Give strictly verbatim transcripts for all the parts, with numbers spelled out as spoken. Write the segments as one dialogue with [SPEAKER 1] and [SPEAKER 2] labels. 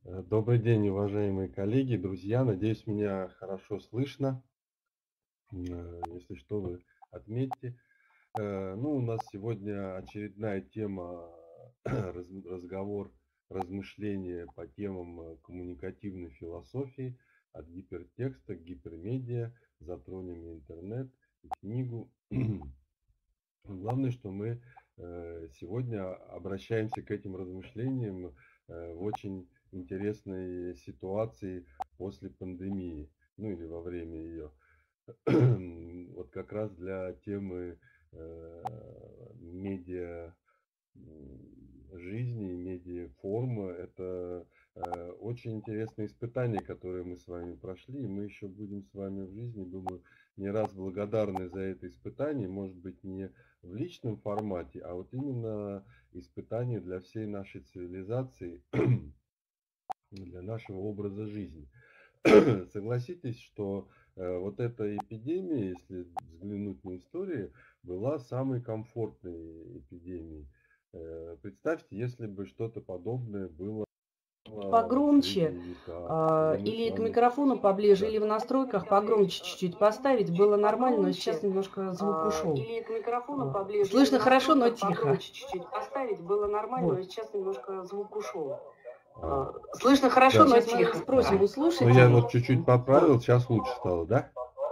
[SPEAKER 1] Добрый день, уважаемые коллеги, друзья. Надеюсь, меня хорошо слышно. Э, Если что, вы отметьте. Э, Ну, у нас сегодня очередная тема, раз- разговор, размышления по темам э, коммуникативной философии, от гипертекста к гипермедиа, затронем и интернет, и книгу. Главное, что мы э, сегодня обращаемся к этим размышлениям э, в очень интересной ситуации после пандемии, ну или во время ее. Вот как раз для темы э, медиа жизни, медиаформы. Это э, очень интересное испытание, которое мы с вами прошли, и мы еще будем с вами в жизни, думаю, не раз благодарны за это испытание, может быть, не в личном формате, а вот именно испытание для всей нашей цивилизации, для нашего образа жизни. Согласитесь, что э, вот эта эпидемия, если взглянуть на историю, была самой комфортной эпидемией. Э, представьте, если бы что-то подобное было в
[SPEAKER 2] Погромче,
[SPEAKER 1] средние века,
[SPEAKER 2] а,
[SPEAKER 1] когда мы с
[SPEAKER 2] или к
[SPEAKER 1] вами...
[SPEAKER 2] микрофону поближе,
[SPEAKER 1] Да.
[SPEAKER 2] или в настройках погромче чуть-чуть поставить, было нормально, но сейчас немножко звук ушел.
[SPEAKER 3] Или к микрофону
[SPEAKER 2] А,
[SPEAKER 3] поближе, или в
[SPEAKER 2] Слышно хорошо, но
[SPEAKER 3] настройках
[SPEAKER 2] тихо.
[SPEAKER 3] погромче чуть-чуть поставить, было нормально, но
[SPEAKER 2] Вот.
[SPEAKER 3] сейчас немножко звук ушел.
[SPEAKER 1] А,
[SPEAKER 3] Слышно хорошо,
[SPEAKER 1] да.
[SPEAKER 3] но
[SPEAKER 2] Сейчас мы
[SPEAKER 3] тихо.
[SPEAKER 2] спросим
[SPEAKER 1] Ага.
[SPEAKER 2] у
[SPEAKER 1] Ну, я
[SPEAKER 2] слушателей.
[SPEAKER 1] вот чуть-чуть
[SPEAKER 2] Вот.
[SPEAKER 1] поправил, сейчас лучше стало, да?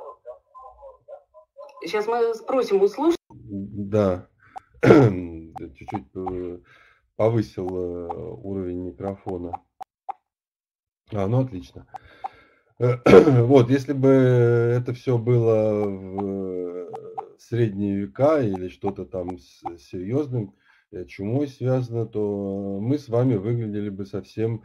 [SPEAKER 3] Сейчас мы спросим у слушателей.
[SPEAKER 1] Да. Чуть-чуть э, повысил э, уровень микрофона. А, ну отлично. Вот, если бы это все было в средние века или что-то там с серьезным э, чумой связано, то мы с вами выглядели бы совсем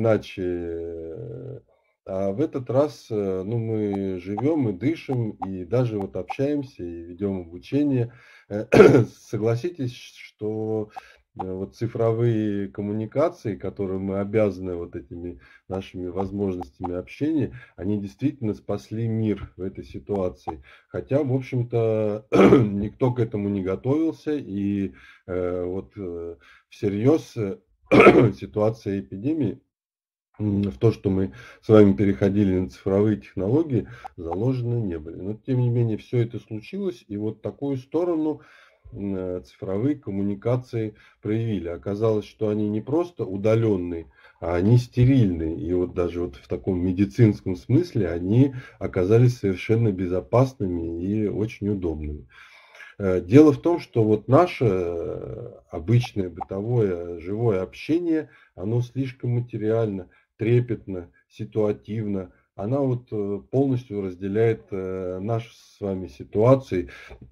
[SPEAKER 1] иначе. А в этот раз, э, ну, мы живем и дышим, и даже вот общаемся, и ведем обучение. Согласитесь, что э, вот цифровые коммуникации, которым мы обязаны вот этими нашими возможностями общения, они действительно спасли мир в этой ситуации. Хотя, в общем-то, никто к этому не готовился, и э, вот э, всерьез э, ситуация эпидемии, м, в то, что мы с вами переходили на цифровые технологии, заложены не были. Но, тем не менее, все это случилось, и вот такую сторону м, цифровые коммуникации проявили. Оказалось, что они не просто удаленные, а они стерильные. И вот даже вот в таком медицинском смысле они оказались совершенно безопасными и очень удобными. Э, Дело в том, что вот наше э, обычное бытовое живое общение, оно слишком материально, трепетно, ситуативно. Она вот э, полностью разделяет э, наши с вами ситуации,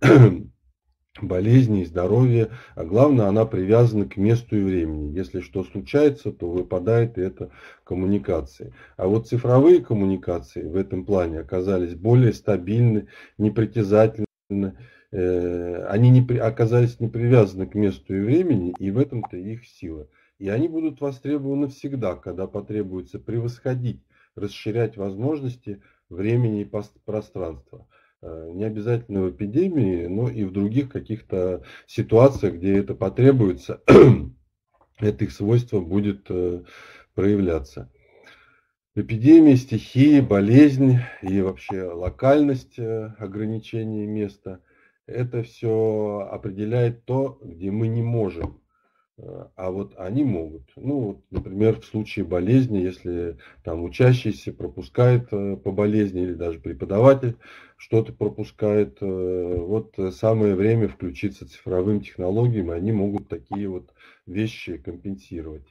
[SPEAKER 1] болезни и здоровья, а главное, она привязана к месту и времени. Если что случается, то выпадает и это коммуникации. А вот цифровые коммуникации в этом плане оказались более стабильны, непритязательны, э, они не при, оказались не привязаны к месту и времени, и в этом-то их сила. И они будут востребованы всегда, когда потребуется превосходить, расширять возможности времени и пространства. Не обязательно в эпидемии, но и в других каких-то ситуациях, где это потребуется, это их свойство будет проявляться. Эпидемия, стихии, болезнь и вообще локальность ограничения места, это все определяет то, где мы не можем, а вот они могут. Ну, вот, например, в случае болезни, если там учащийся пропускает по болезни или даже преподаватель что-то пропускает, вот самое время включиться цифровым технологиям, и они могут такие вот вещи компенсировать.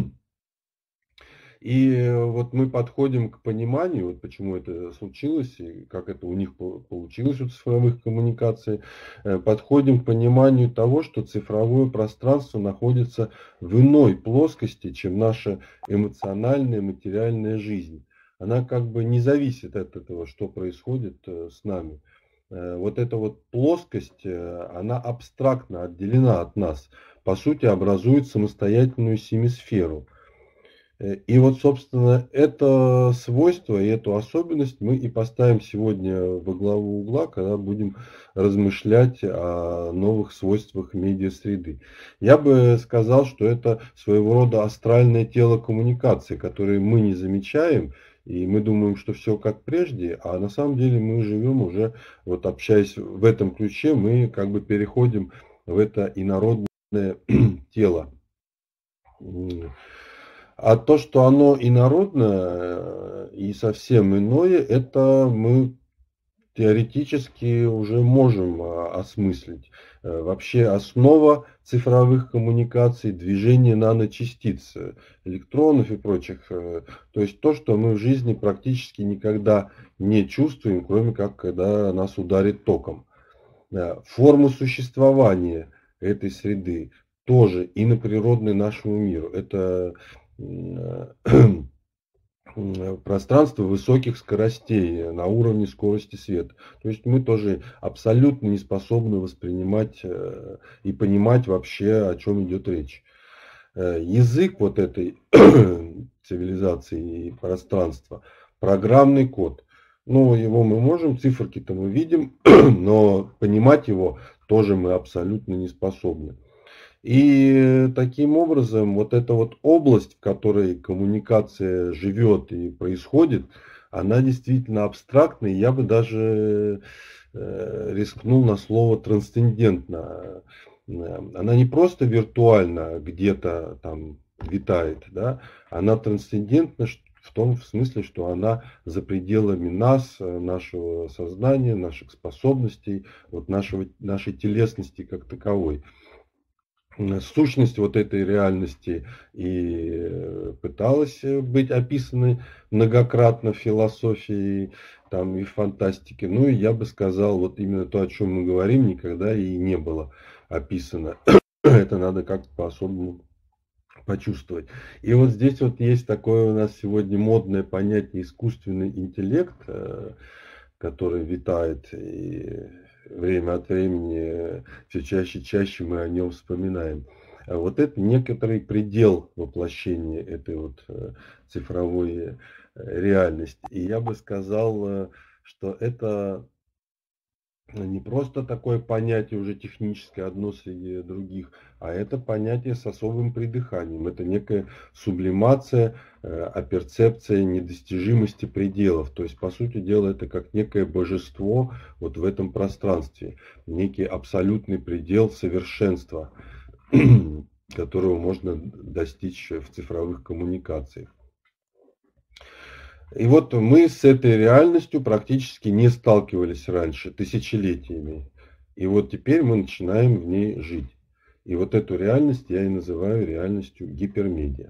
[SPEAKER 1] И вот мы подходим к пониманию, вот почему это случилось и как это у них получилось у цифровых коммуникаций, подходим к пониманию того, что цифровое пространство находится в иной плоскости, чем наша эмоциональная, материальная жизнь. Она как бы не зависит от этого, что происходит с нами. Вот эта вот плоскость, она абстрактно отделена от нас, по сути образует самостоятельную семисферу. И вот, собственно, это свойство и эту особенность мы и поставим сегодня во главу угла, когда будем размышлять о новых свойствах медиасреды. Я бы сказал, что это своего рода астральное тело коммуникации, которое мы не замечаем, и мы думаем, что все как прежде, а на самом деле мы живем уже, вот общаясь в этом ключе, мы как бы переходим в это инородное тело. А то, что оно инородное и совсем иное, это мы теоретически уже можем осмыслить. Вообще основа цифровых коммуникаций — движение наночастиц, электронов и прочих. То есть то, что мы в жизни практически никогда не чувствуем, кроме как когда нас ударит током. Формы существования этой среды тоже иноприродны нашему миру. Это пространство высоких скоростей на уровне скорости света. То есть мы тоже абсолютно не способны воспринимать и понимать вообще, о чем идет речь. Язык вот этой цивилизации и пространства — программный код. Ну, его мы можем, циферки-то мы видим, но понимать его тоже мы абсолютно не способны. И таким образом вот эта вот область, в которой коммуникация живет и происходит, она действительно абстрактная. Я бы даже рискнул на слово трансцендентна. Она не просто виртуально где-то там витает, да, она трансцендентна в том смысле, что она за пределами нас, нашего сознания, наших способностей, вот нашего, нашей телесности как таковой. Сущность вот этой реальности и пыталась быть описанной многократно в философии там, и в фантастике. Ну и я бы сказал, вот именно то, о чем мы говорим, никогда и не было описано. Это надо как-то по-особому почувствовать. И вот здесь вот есть такое у нас сегодня модное понятие искусственный интеллект, который витает и время от времени все чаще и чаще мы о нем вспоминаем. Вот это некоторый предел воплощения этой вот цифровой реальности. И я бы сказал, что это не просто такое понятие уже техническое, одно среди других, а это понятие с особым придыханием. Это некая сублимация, аперцепция недостижимости пределов. То есть, по сути дела, это как некое божество вот в этом пространстве. Некий абсолютный предел совершенства, которого можно достичь в цифровых коммуникациях. И вот мы с этой реальностью практически не сталкивались раньше, тысячелетиями. И вот теперь мы начинаем в ней жить. И вот эту реальность я и называю реальностью гипермедиа.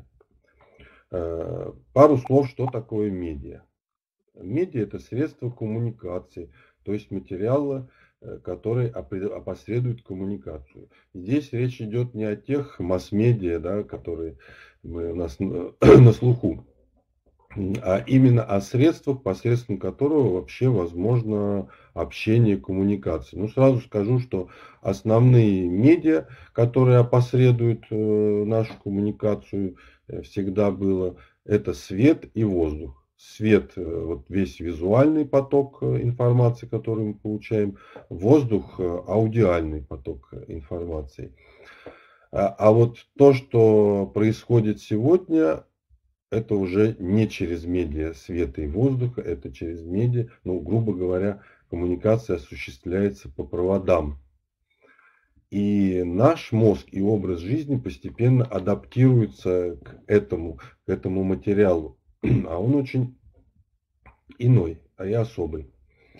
[SPEAKER 1] Пару слов, что такое медиа. Медиа — это средство коммуникации, то есть материала, который опосредует коммуникацию. Здесь речь идет не о тех масс-медиа, да, которые мы, у нас на, на слуху, а именно о средствах, посредством которого вообще возможно общение, коммуникация. Ну, сразу скажу, что основные медиа, которые опосредуют э, нашу коммуникацию, э, всегда было, это свет и воздух. Свет, э, вот весь визуальный поток информации, который мы получаем, воздух, э, аудиальный поток информации. А, а вот то, что происходит сегодня, это уже не через медиа света и воздуха, это через медиа, ну, грубо говоря, коммуникация осуществляется по проводам. И наш мозг и образ жизни постепенно адаптируются к этому, к этому материалу. А он очень иной, а и особый.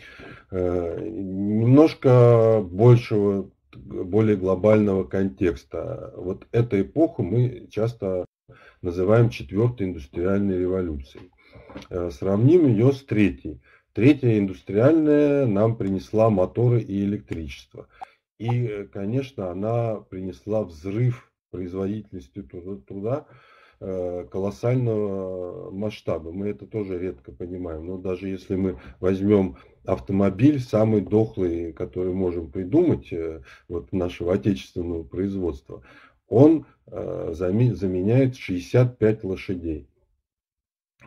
[SPEAKER 1] Немножко большего, более глобального контекста. Вот эту эпоху мы часто называем четвертой индустриальной революцией. Сравним ее с третьей. Третья индустриальная нам принесла моторы и электричество. И, конечно, она принесла взрыв производительности труда колоссального масштаба. Мы это тоже редко понимаем. Но даже если мы возьмем автомобиль, самый дохлый, который можем придумать, вот нашего отечественного производства, он заменяет шестьдесят пять лошадей.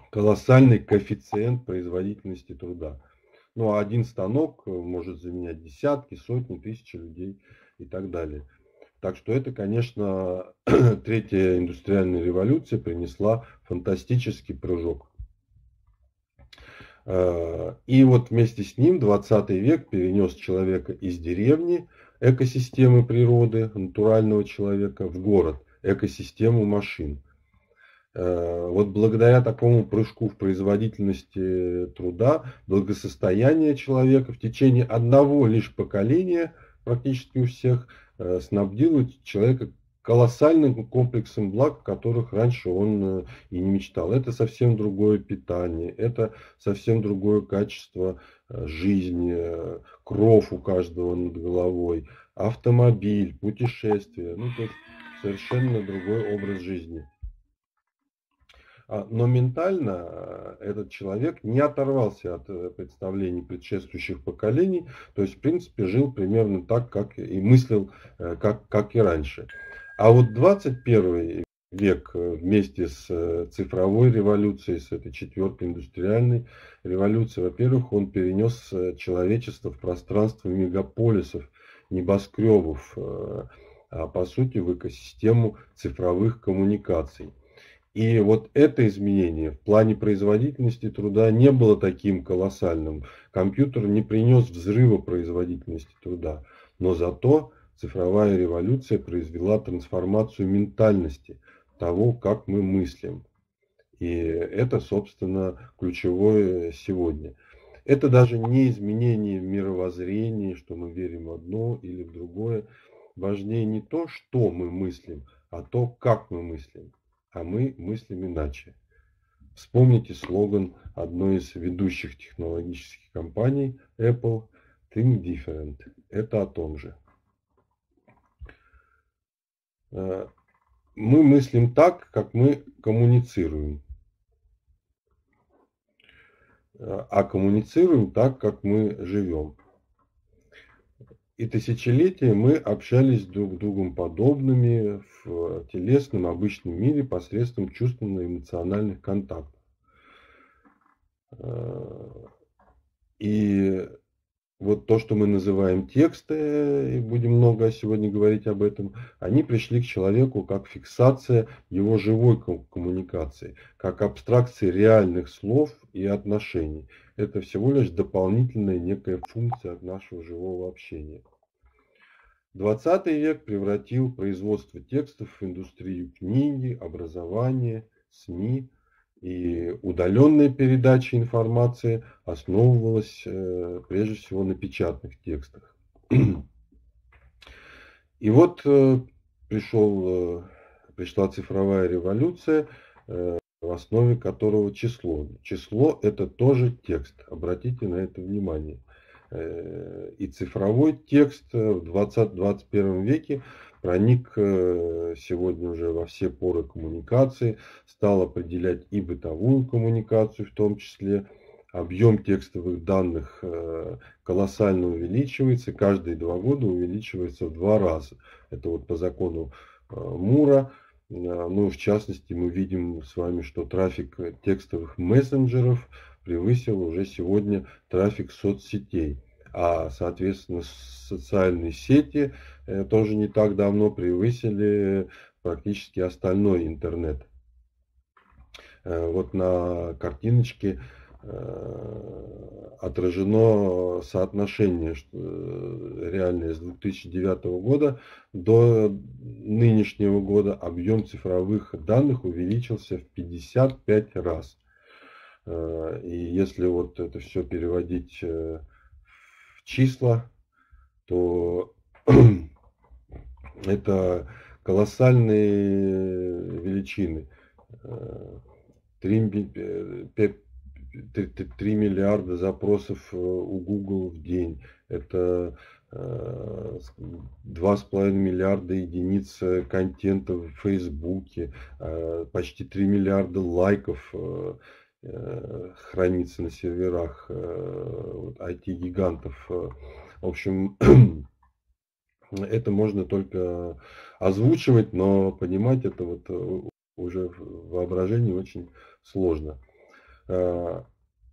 [SPEAKER 1] колоссальный коэффициент производительности труда. Ну, а один станок может заменять десятки, сотни, тысячи людей и так далее. Так что это, конечно, третья индустриальная революция принесла фантастический прыжок. И вот вместе с ним двадцатый век перенес человека из деревни, экосистемы природы, натурального человека, в город, экосистему машин. Вот благодаря такому прыжку в производительности труда, благосостояние человека в течение одного лишь поколения, практически у всех, снабдило человека колоссальным комплексом благ, о которых раньше он и не мечтал. Это совсем другое питание, это совсем другое качество жизни, кров у каждого над головой, автомобиль, путешествия, ну, то есть совершенно другой образ жизни. Но ментально этот человек не оторвался от представлений предшествующих поколений, то есть в принципе жил примерно так, как и мыслил, как, как и раньше. А вот двадцать первый век вместе с цифровой революцией, с этой четвертой индустриальной революцией, во-первых, он перенес человечество в пространство мегаполисов, небоскребов, а по сути в экосистему цифровых коммуникаций. И вот это изменение в плане производительности труда не было таким колоссальным. Компьютер не принес взрыва производительности труда, но зато цифровая революция произвела трансформацию ментальности, того, как мы мыслим. И это, собственно, ключевое сегодня. Это даже не изменение в мировоззрении, что мы верим в одно или в другое. Важнее не то, что мы мыслим, а то, как мы мыслим. А мы мыслим иначе. Вспомните слоган одной из ведущих технологических компаний Apple Think Different. Это о том же. Мы мыслим так, как мы коммуницируем. А коммуницируем так, как мы живем. И тысячелетия мы общались друг с другом подобными в телесном, обычном мире посредством чувственно-эмоциональных контактов. И вот то, что мы называем тексты, и будем много сегодня говорить об этом, они пришли к человеку как фиксация его живой коммуникации, как абстракции реальных слов и отношений. Это всего лишь дополнительная некая функция от нашего живого общения. двадцатый век превратил производство текстов в индустрию книги, образования, СМИ, и удаленная передача информации основывалась э, прежде всего на печатных текстах. И вот э, пришел, э, пришла цифровая революция, э, в основе которого число. Число – это тоже текст, обратите на это внимание. И цифровой текст в двадцатом-двадцать первом веке проник сегодня уже во все поры коммуникации, стал определять и бытовую коммуникацию в том числе. Объем текстовых данных колоссально увеличивается, каждые два года увеличивается в два раза. Это вот по закону Мура. Ну, в частности, мы видим с вами, что трафик текстовых мессенджеров превысил уже сегодня трафик соцсетей. А, соответственно, социальные сети э, тоже не так давно превысили практически остальной интернет. Э, вот на картиночке э, отражено соотношение что, э, реальное с две тысячи девятого года до нынешнего года. Объем цифровых данных увеличился в пятьдесят пять раз. И если вот это все переводить в числа, то это колоссальные величины. три миллиарда запросов у Google в день. Это два с половиной миллиарда единиц контента в Фейсбуке, почти три миллиарда лайков хранится на серверах ай ти-гигантов. В общем, это можно только озвучивать, но понимать это вот уже в воображении очень сложно. Ну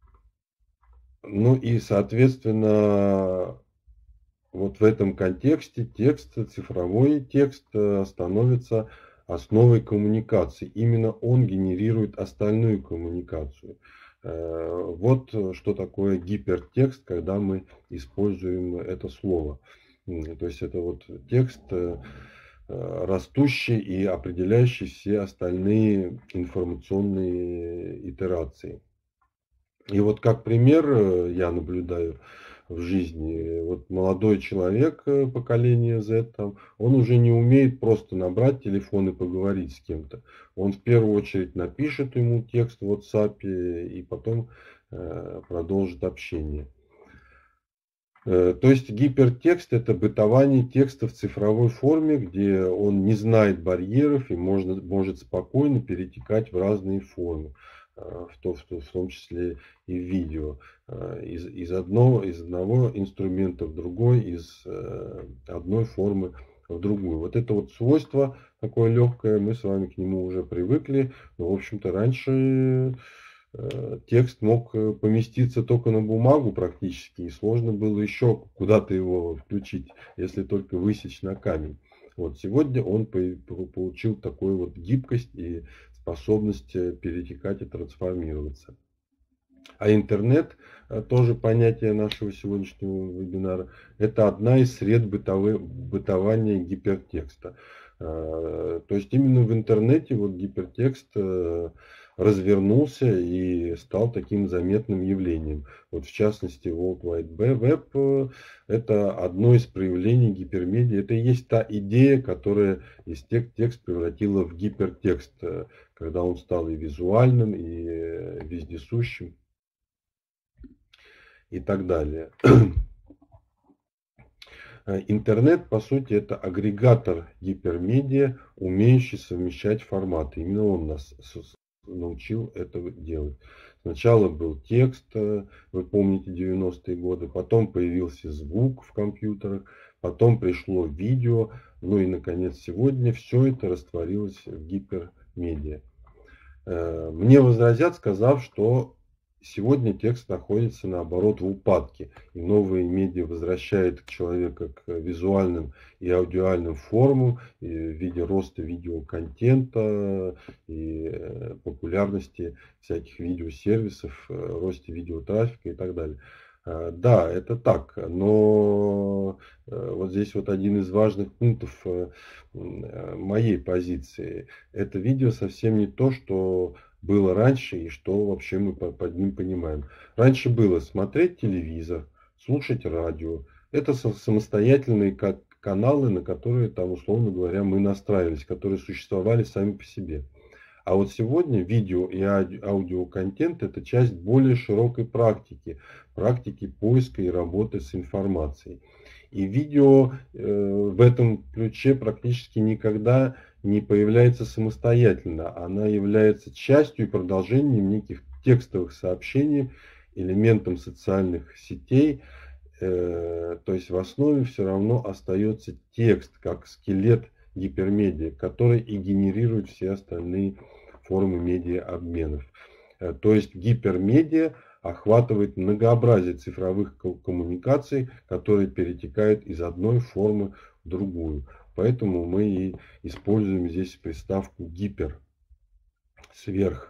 [SPEAKER 1] и, соответственно, вот в этом контексте текст, цифровой текст становится основой коммуникации. Именно он генерирует остальную коммуникацию. Вот что такое гипертекст, когда мы используем это слово. То есть это вот текст, растущий и определяющий все остальные информационные итерации. И вот как пример я наблюдаю в жизни, вот молодой человек поколения Z, там, он уже не умеет просто набрать телефон и поговорить с кем-то. Он в первую очередь напишет ему текст в WhatsApp и потом э, продолжит общение. Э, то есть гипертекст — это бытование текста в цифровой форме, где он не знает барьеров и можно, может спокойно перетекать в разные формы. В том, в том числе и в видео, из, из, одного, из одного инструмента в другой, из одной формы в другую. Вот это вот свойство такое легкое, мы с вами к нему уже привыкли, но в общем-то раньше текст мог поместиться только на бумагу практически, и сложно было еще куда-то его включить, если только высечь на камень. Вот сегодня он получил такую вот гибкость и способность перетекать и трансформироваться. А интернет, тоже понятие нашего сегодняшнего вебинара, это одна из сред бытовы, бытования гипертекста. То есть именно в интернете вот гипертекст развернулся и стал таким заметным явлением. Вот в частности, World Wide Web – это одно из проявлений гипермедиа. Это и есть та идея, которая из текст превратила в гипертекст, когда он стал и визуальным, и вездесущим, и так далее. Интернет, по сути, это агрегатор гипермедиа, умеющий совмещать форматы. Именно он нас научил это делать. Сначала был текст, вы помните, девяностые годы, потом появился звук в компьютерах, потом пришло видео, ну и, наконец, сегодня все это растворилось в гипермедиа. Мне возразят, сказав, что сегодня текст находится, наоборот, в упадке, и новые медиа возвращают человека к визуальным и аудиальным формам в виде роста видеоконтента и популярности всяких видеосервисов, росте видеотрафика и так далее. Да, это так, но вот здесь вот один из важных пунктов моей позиции. Это видео совсем не то, что было раньше и что вообще мы под ним понимаем. Раньше было смотреть телевизор, слушать радио. Это самостоятельные каналы, на которые, там, условно говоря, мы настраивались, которые существовали сами по себе. А вот сегодня видео и аудиоконтент — это часть более широкой практики, практики поиска и работы с информацией. И видео э, в этом ключе практически никогда не появляется самостоятельно. Она является частью и продолжением неких текстовых сообщений, элементом социальных сетей. Э, то есть в основе все равно остается текст, как скелет гипермедиа, который и генерирует все остальные формы медиаобменов. Э, то есть гипермедиа охватывает многообразие цифровых коммуникаций, которые перетекают из одной формы в другую. Поэтому мы и используем здесь приставку гипер, сверх.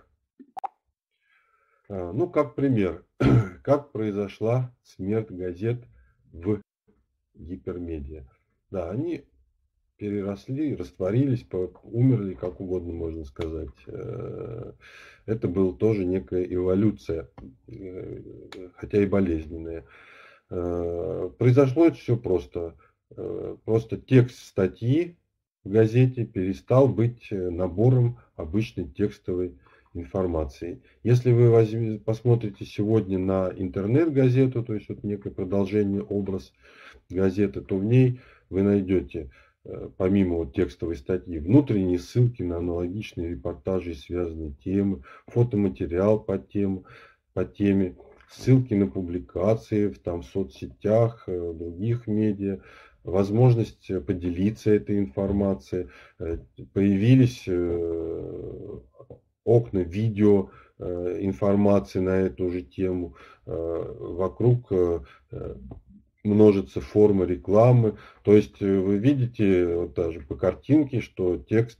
[SPEAKER 1] Ну, как пример, как произошла смерть газет в гипермедиа. Да, они переросли, растворились, умерли, как угодно можно сказать. Это была тоже некая эволюция, хотя и болезненная. Произошло это все просто. Просто текст статьи в газете перестал быть набором обычной текстовой информации. Если вы возьмете, посмотрите сегодня на интернет-газету, то есть вот некое продолжение, образ газеты, то в ней вы найдете, помимо вот текстовой статьи, внутренние ссылки на аналогичные репортажи и связанные темы, фотоматериал по, тем, по теме, ссылки на публикации в, там, в соцсетях, других медиа, возможность поделиться этой информацией. Появились окна видео информации на эту же тему. Вокруг множатся формы рекламы. То есть вы видите вот даже по картинке, что текст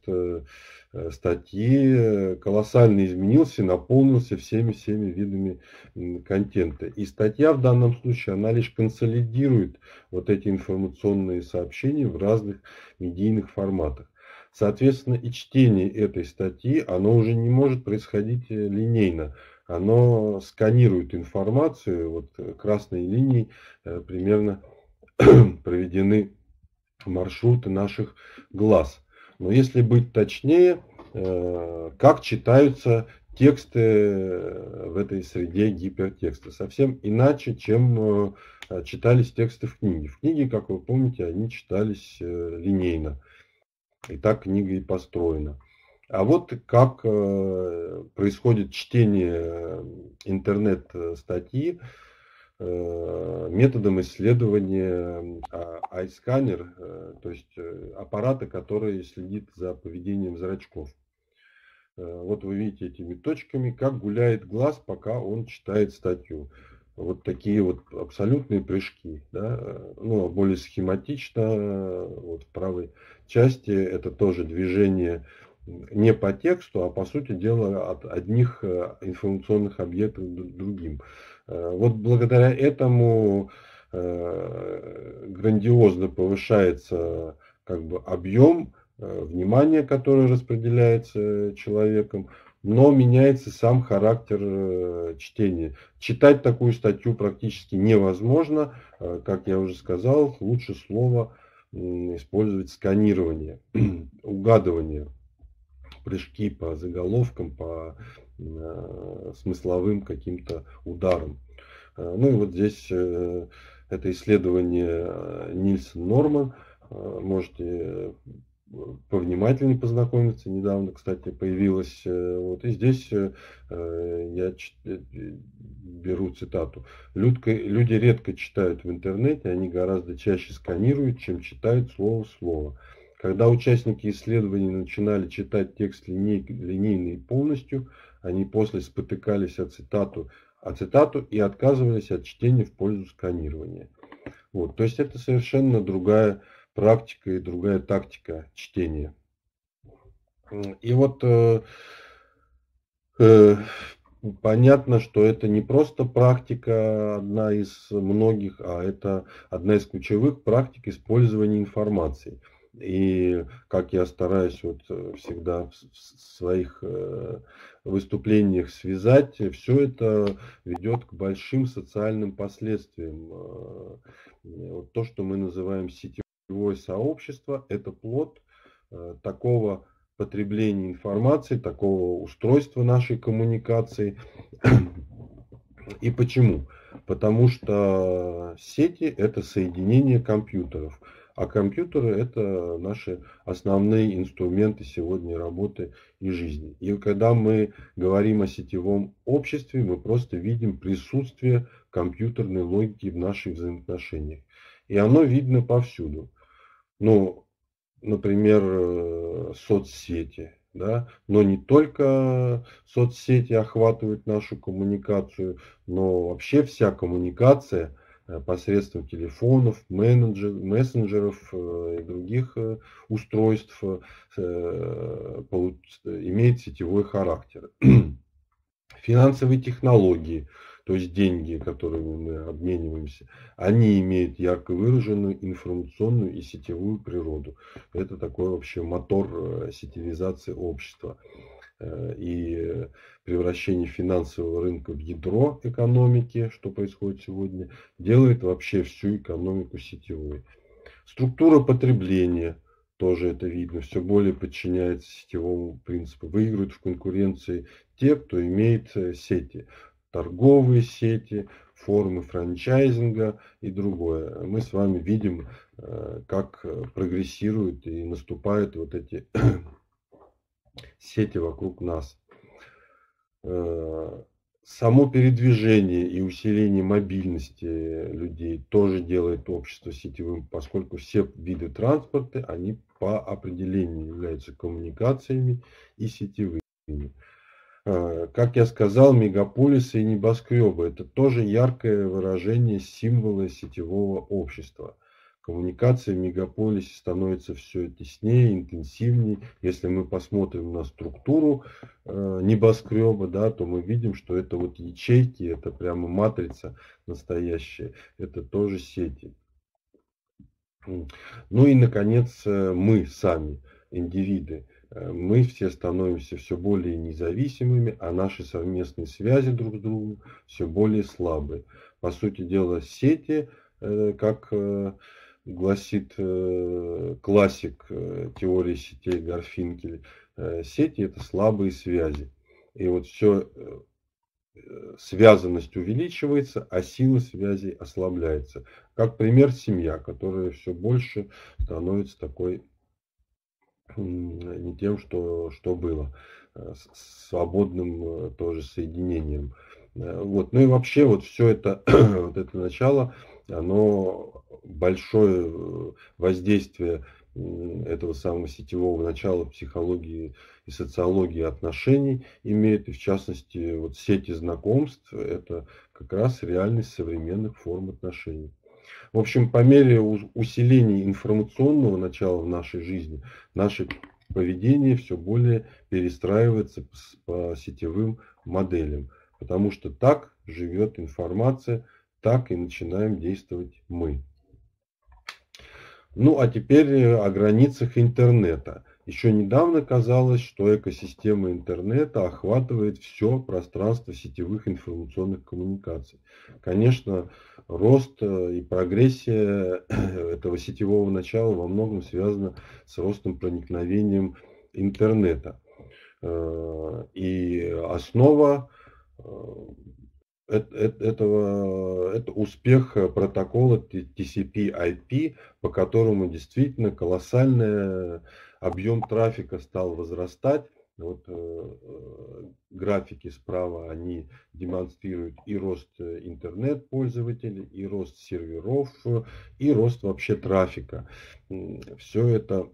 [SPEAKER 1] статьи колоссально изменился, наполнился всеми-всеми видами контента. И статья в данном случае, она лишь консолидирует вот эти информационные сообщения в разных медийных форматах. Соответственно, и чтение этой статьи, оно уже не может происходить линейно. Оно сканирует информацию, вот красной линией примерно проведены маршруты наших глаз. Но если быть точнее, как читаются тексты в этой среде гипертекста? Совсем иначе, чем читались тексты в книге. В книге, как вы помните, они читались линейно. И так книга и построена. А вот как происходит чтение интернет-статьи методом исследования айсканер, то есть аппарата, который следит за поведением зрачков. Вот вы видите этими точками, как гуляет глаз, пока он читает статью. Вот такие вот абсолютные прыжки, да? Ну, более схематично, вот в правой части это тоже движение не по тексту, а по сути дела от одних информационных объектов к другим. Вот благодаря этому грандиозно повышается как бы объем внимания, которое распределяется человеком, но меняется сам характер чтения. Читать такую статью практически невозможно. Как я уже сказал, лучше слово использовать сканирование, угадывание, прыжки по заголовкам, по смысловым каким-то ударам. Ну и вот здесь это исследование Нильсон Норман. Можете повнимательнее познакомиться. Недавно, кстати, появилось. Вот, и здесь я беру цитату. Люди редко читают в интернете, они гораздо чаще сканируют, чем читают слово в слово. Когда участники исследований начинали читать текст линейно и полностью, они после спотыкались о цитату, о цитату и отказывались от чтения в пользу сканирования. Вот, то есть это совершенно другая практика и другая тактика чтения. И вот э, э, понятно, что это не просто практика, одна из многих, а это одна из ключевых практик использования информации. И как я стараюсь вот всегда в своих выступлениях связать, все это ведет к большим социальным последствиям. Вот то, что мы называем сетевое сообщество, это плод такого потребления информации, такого устройства нашей коммуникации. И почему? Потому что сети – это соединение компьютеров. А компьютеры – это наши основные инструменты сегодня работы и жизни. И когда мы говорим о сетевом обществе, мы просто видим присутствие компьютерной логики в наших взаимоотношениях. И оно видно повсюду. Ну, например, соцсети. Да? Но не только соцсети охватывают нашу коммуникацию, но вообще вся коммуникация посредством телефонов, менеджер, мессенджеров и других устройств имеет сетевой характер. Финансовые технологии, то есть деньги, которыми мы обмениваемся, они имеют ярко выраженную информационную и сетевую природу. Это такой вообще мотор сетевизации общества. И превращение финансового рынка в ядро экономики, что происходит сегодня, делает вообще всю экономику сетевой. Структура потребления, тоже это видно, все более подчиняется сетевому принципу. Выигрывают в конкуренции те, кто имеет сети, торговые сети, формы франчайзинга и другое. Мы с вами видим, как прогрессируют и наступают вот эти сети вокруг нас. Само передвижение и усиление мобильности людей тоже делает общество сетевым, поскольку все виды транспорта, они по определению являются коммуникациями и сетевыми. Как я сказал, мегаполисы и небоскребы – это тоже яркое выражение символа сетевого общества. Коммуникация в мегаполисе становится все теснее, интенсивнее. Если мы посмотрим на структуру небоскреба, да, то мы видим, что это вот ячейки, это прямо матрица настоящая, это тоже сети. Ну и, наконец, мы сами, индивиды. Мы все становимся все более независимыми, а наши совместные связи друг с другом все более слабые. По сути дела, сети, как гласит классик теории сетей Гарфинкель, сети – это слабые связи. И вот все, связанность увеличивается, а сила связей ослабляется. Как пример, семья, которая все больше становится такой не тем, что, что было, свободным тоже соединением. Вот. Ну и вообще вот все это, вот это начало, оно большое воздействие этого самого сетевого начала в психологии и социологии отношений имеет, и в частности вот сети знакомств – это как раз реальность современных форм отношений. В общем, по мере усиления информационного начала в нашей жизни, наше поведение все более перестраивается по сетевым моделям. Потому что так живет информация, так и начинаем действовать мы. Ну, а теперь о границах интернета. Еще недавно казалось, что экосистема интернета охватывает все пространство сетевых информационных коммуникаций. Конечно, рост и прогрессия этого сетевого начала во многом связана с ростом проникновением интернета. И основа этого, это успех протокола ти си пи ай пи, по которому действительно колоссальный объем трафика стал возрастать. Вот э, графики справа, они демонстрируют и рост интернет-пользователей, и рост серверов, и рост вообще трафика. Все это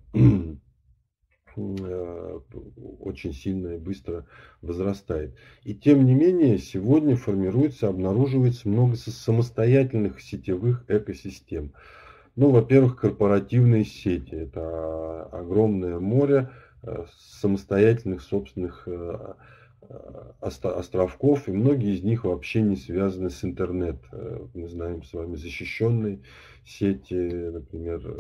[SPEAKER 1] очень сильно и быстро возрастает. И тем не менее, сегодня формируется, обнаруживается много самостоятельных сетевых экосистем. Ну, во-первых, корпоративные сети. Это огромное море самостоятельных собственных островков, и многие из них вообще не связаны с интернет. Мы знаем с вами защищенные сети, например,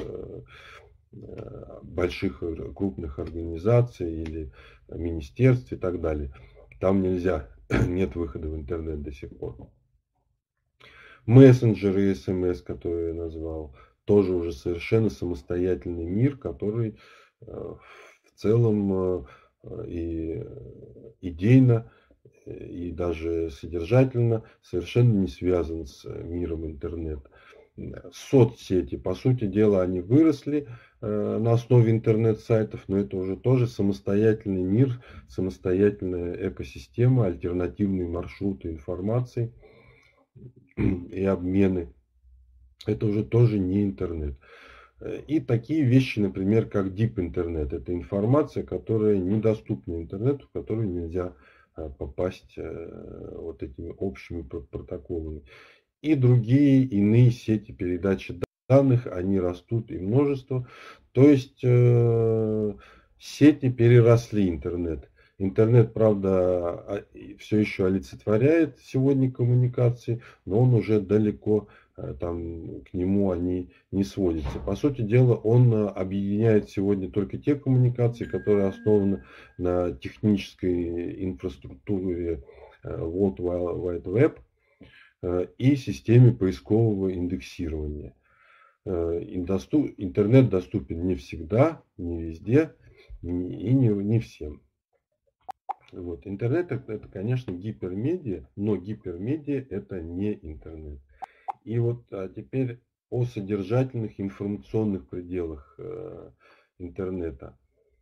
[SPEAKER 1] больших крупных организаций или министерств и так далее. Там нельзя, нет выхода в интернет до сих пор. Мессенджеры и СМС, которые я назвал, тоже уже совершенно самостоятельный мир, который в целом и идейно, и даже содержательно совершенно не связан с миром интернета. Соцсети, по сути дела, они выросли э, на основе интернет-сайтов, но это уже тоже самостоятельный мир, самостоятельная экосистема, альтернативные маршруты информации и обмены. Это уже тоже не интернет. И такие вещи, например, как Deep Internet. Это информация, которая недоступна интернету, в которую нельзя попасть э, вот этими общими протоколами. И другие иные сети передачи данных, они растут и множество. То есть э, сети переросли интернет. Интернет, правда, все еще олицетворяет сегодня коммуникации, но он уже далеко, э, там, к нему они не сводятся. По сути дела, он объединяет сегодня только те коммуникации, которые основаны на технической инфраструктуре э, World Wide Web и системе поискового индексирования. Интернет доступен не всегда, не везде и не, не всем. Вот. Интернет это, это, конечно, гипермедиа, но гипермедиа это не интернет. И вот а теперь о содержательных информационных пределах э, интернета.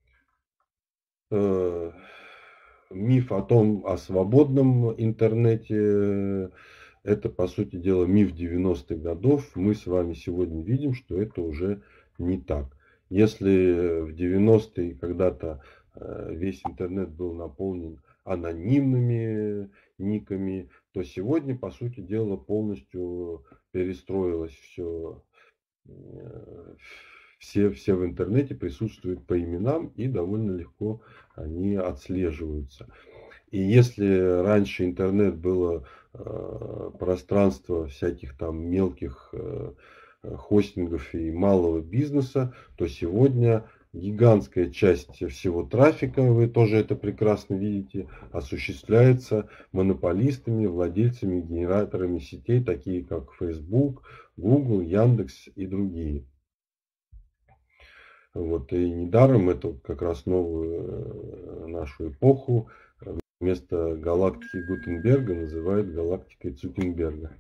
[SPEAKER 1] Э, миф о том, о свободном интернете, это, по сути дела, миф девяностых годов. Мы с вами сегодня видим, что это уже не так. Если в девяностые когда-то весь интернет был наполнен анонимными никами, то сегодня, по сути дела, полностью перестроилось все. Все, все в интернете присутствуют по именам и довольно легко они отслеживаются. И если раньше интернет было э, пространство всяких там мелких э, хостингов и малого бизнеса, то сегодня гигантская часть всего трафика, вы тоже это прекрасно видите, осуществляется монополистами, владельцами, генераторами сетей, такие как Facebook, Google, Яндекс и другие. Вот, и недаром это как раз новую нашу эпоху вместо галактики Гутенберга называют галактикой Цукерберга.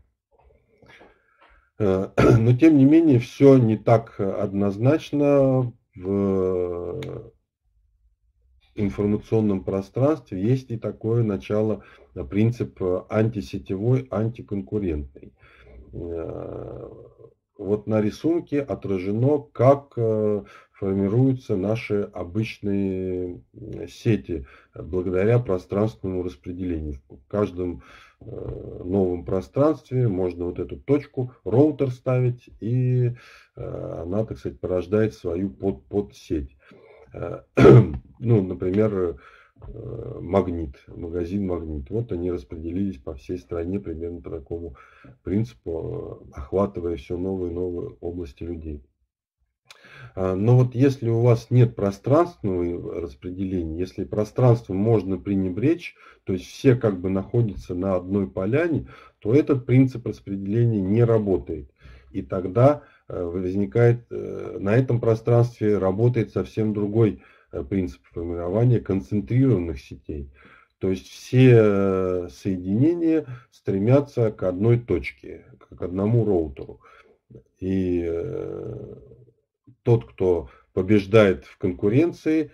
[SPEAKER 1] Но тем не менее все не так однозначно в информационном пространстве. Есть и такое начало, принцип антисетевой, антиконкурентный. Вот на рисунке отражено, как формируются наши обычные сети благодаря пространственному распределению. В каждом новом пространстве можно вот эту точку, роутер ставить, и она, так сказать, порождает свою под, подсеть. Ну, например, Магнит, магазин Магнит. Вот они распределились по всей стране примерно по такому принципу, охватывая все новые и новые области людей. Но вот если у вас нет пространственного распределения, если пространством можно пренебречь, то есть все как бы находятся на одной поляне, то этот принцип распределения не работает. И тогда возникает, на этом пространстве работает совсем другой принцип формирования концентрированных сетей. То есть все соединения стремятся к одной точке, к одному роутеру. И тот, кто побеждает в конкуренции,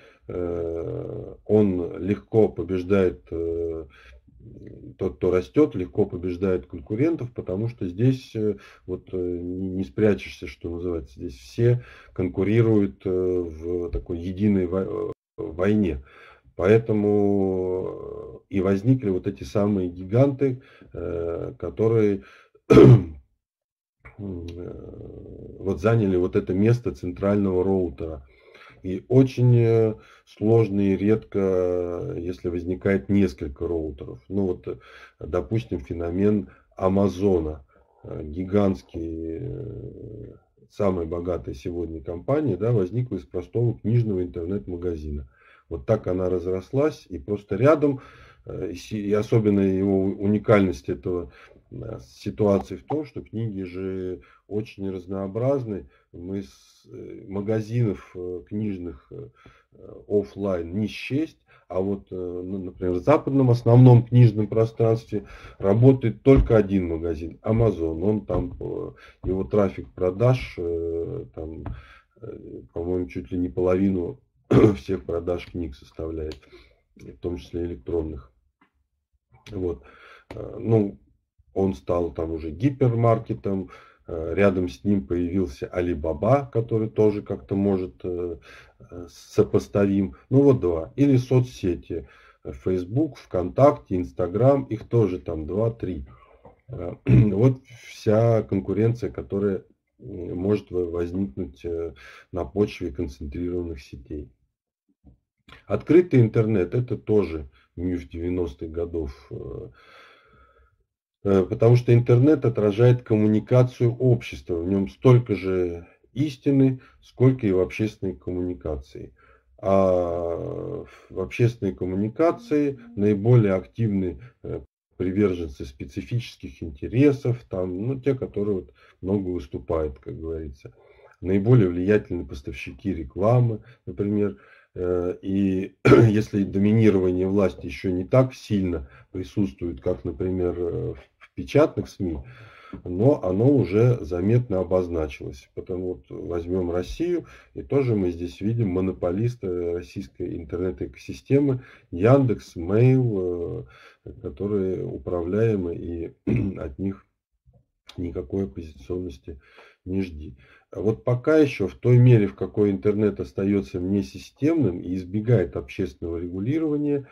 [SPEAKER 1] он легко побеждает, тот, кто растет, легко побеждает конкурентов, потому что здесь вот не спрячешься, что называется, здесь все конкурируют в такой единой войне. Поэтому и возникли вот эти самые гиганты, которые вот заняли вот это место центрального роутера. И очень сложно и редко, если возникает несколько роутеров. Ну вот, допустим, феномен Амазона. Гигантский, самая богатая сегодня компания, да, возникла из простого книжного интернет-магазина. Вот так она разрослась, и просто рядом, и особенно его уникальность этого ситуации в том, что книги же очень разнообразны. Мы с магазинов книжных офлайн не счесть, а вот, ну, например, в западном основном книжном пространстве работает только один магазин, Amazon. Он там, его трафик продаж, там, по-моему, чуть ли не половину всех продаж книг составляет, в том числе электронных. Вот. Ну, он стал там уже гипермаркетом, рядом с ним появился Alibaba, который тоже как-то может сопоставим. Ну вот два. Или соцсети. Facebook, ВКонтакте, Инстаграм, их тоже там два-три. Вот вся конкуренция, которая может возникнуть на почве концентрированных сетей. Открытый интернет — это тоже миф девяностых годов. Потому что интернет отражает коммуникацию общества. В нем столько же истины, сколько и в общественной коммуникации. А в общественной коммуникации наиболее активны приверженцы специфических интересов, там, ну, те, которые вот много выступают, как говорится. Наиболее влиятельные поставщики рекламы, например. И если доминирование власти еще не так сильно присутствует, как, например, в печатных СМИ, но оно уже заметно обозначилось. Потому вот возьмем Россию, и тоже мы здесь видим монополиста российской интернет-экосистемы Яндекс, Mail, которые управляемы, и от них никакой оппозиционности не жди. Вот пока еще в той мере, в какой интернет остается внесистемным и избегает общественного регулирования,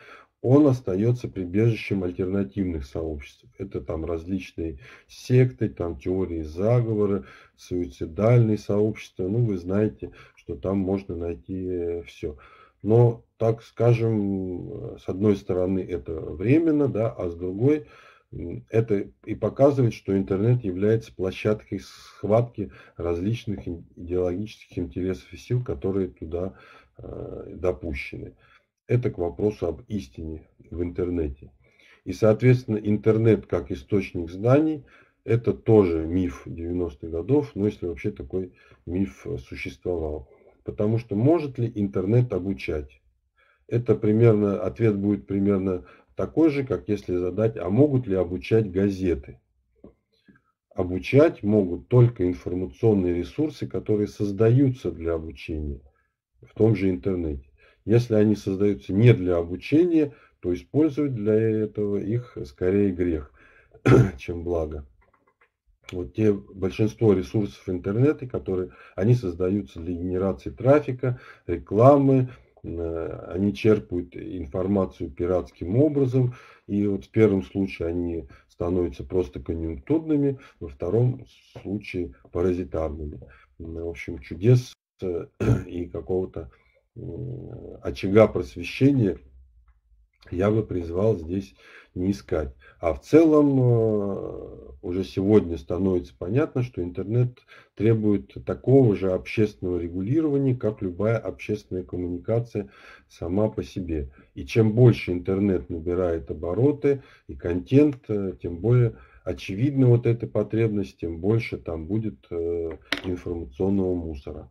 [SPEAKER 1] он остается прибежищем альтернативных сообществ. Это там различные секты, там теории заговора, суицидальные сообщества. Ну, вы знаете, что там можно найти все. Но, так скажем, с одной стороны это временно, да, а с другой это и показывает, что интернет является площадкой схватки различных идеологических интересов и сил, которые туда э, допущены. Это к вопросу об истине в интернете. И, соответственно, интернет как источник знаний – это тоже миф девяностых годов, но если вообще такой миф существовал. Потому что может ли интернет обучать? Это примерно, ответ будет примерно такой же, как если задать, а могут ли обучать газеты? Обучать могут только информационные ресурсы, которые создаются для обучения в том же интернете. Если они создаются не для обучения, то использовать для этого их скорее грех, чем благо. Вот те большинство ресурсов интернета, которые они создаются для генерации трафика, рекламы, они черпают информацию пиратским образом, и вот в первом случае они становятся просто конъюнктурными, во втором случае паразитарными. В общем, чудес и какого-то очага просвещения я бы призвал здесь не искать. А в целом уже сегодня становится понятно, что интернет требует такого же общественного регулирования, как любая общественная коммуникация сама по себе. И чем больше интернет набирает обороты и контент, тем более очевидна вот эта потребность, тем больше там будет информационного мусора.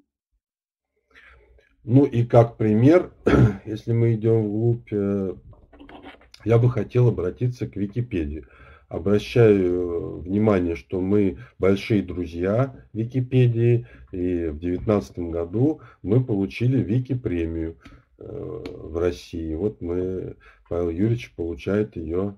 [SPEAKER 1] Ну и как пример, если мы идем вглубь, я бы хотел обратиться к Википедии. Обращаю внимание, что мы большие друзья Википедии, и в две тысячи девятнадцатом году мы получили Вики-премию в России. Вот мы, Павел Юрьевич получает ее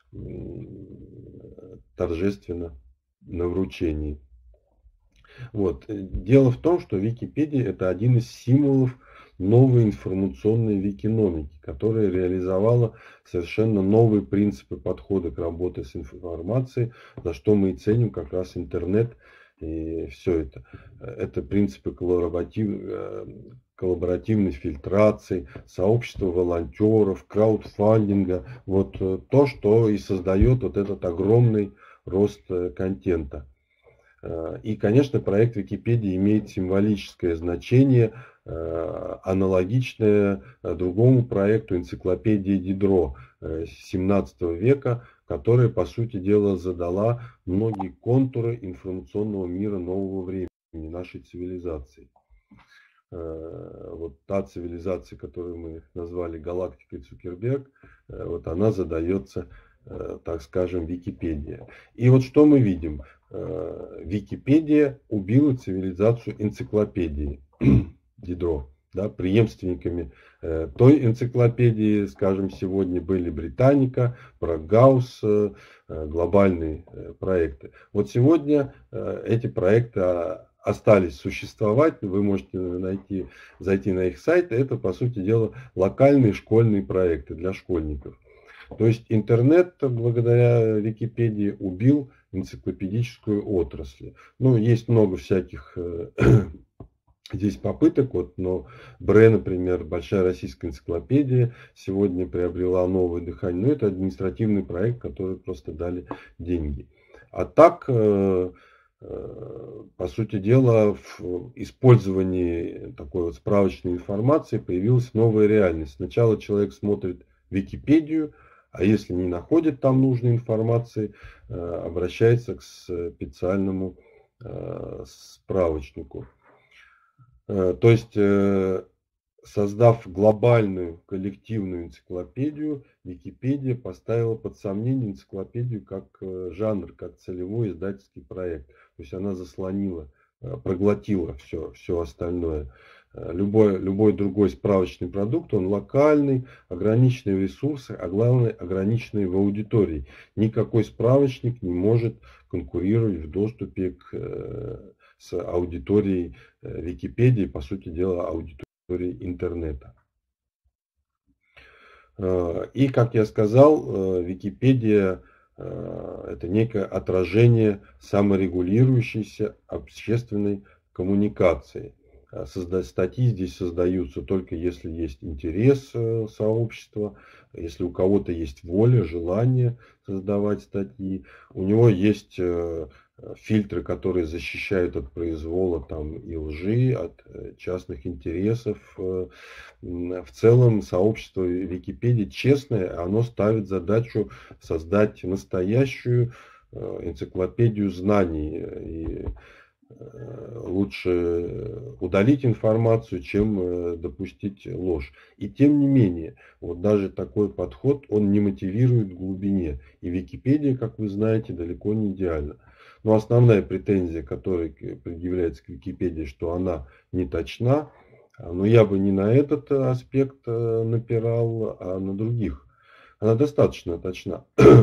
[SPEAKER 1] торжественно на вручении. Вот. Дело в том, что Википедия – это один из символов новой информационной викиномики, которая реализовала совершенно новые принципы подхода к работе с информацией, за что мы и ценим как раз интернет и все это. Это принципы коллаборатив... коллаборативной фильтрации, сообщества волонтеров, краудфандинга. Вот то, что и создает вот этот огромный рост контента. И, конечно, проект Википедии имеет символическое значение, аналогичное другому проекту энциклопедии Дидро семнадцатого века, которая, по сути дела, задала многие контуры информационного мира нового времени, нашей цивилизации. Вот та цивилизация, которую мы назвали галактикой Цукерберг, вот она задается, так скажем, Википедия. И вот что мы видим? Википедия убила цивилизацию энциклопедии Дидро. Да, преемственниками э, той энциклопедии, скажем, сегодня были Британика, Брагаус, э, глобальные э, проекты. Вот сегодня э, эти проекты остались существовать. Вы можете найти, зайти на их сайт. Это, по сути дела, локальные школьные проекты для школьников. То есть интернет, благодаря Википедии, убил энциклопедическую отрасль. Ну, есть много всяких э, здесь попыток, вот, но Бре, например, большая российская энциклопедия, сегодня приобрела новое дыхание. Но это административный проект, который просто дали деньги. А так, э, э, по сути дела, в использовании такой вот справочной информации появилась новая реальность. Сначала человек смотрит Википедию, а если не находит там нужной информации, обращается к специальному справочнику. То есть, создав глобальную коллективную энциклопедию, Википедия поставила под сомнение энциклопедию как жанр, как целевой издательский проект. То есть она заслонила, проглотила все, все остальное. Любой, любой другой справочный продукт, он локальный, ограниченный в ресурсах, а главное ограниченный в аудитории. Никакой справочник не может конкурировать в доступе к, с аудиторией Википедии, по сути дела, аудиторией интернета. И, как я сказал, Википедия – это некое отражение саморегулирующейся общественной коммуникации. Статьи здесь создаются только если есть интерес сообщества, если у кого-то есть воля, желание создавать статьи. У него есть фильтры, которые защищают от произвола там, и лжи, от частных интересов. В целом сообщество Википедии честное, оно ставит задачу создать настоящую энциклопедию знаний. И лучше удалить информацию, чем допустить ложь. И тем не менее, вот даже такой подход, он не мотивирует в глубине. И Википедия, как вы знаете, далеко не идеальна. Но основная претензия, которая предъявляется к Википедии, что она не точна, но я бы не на этот аспект напирал, а на других. Она достаточно точна.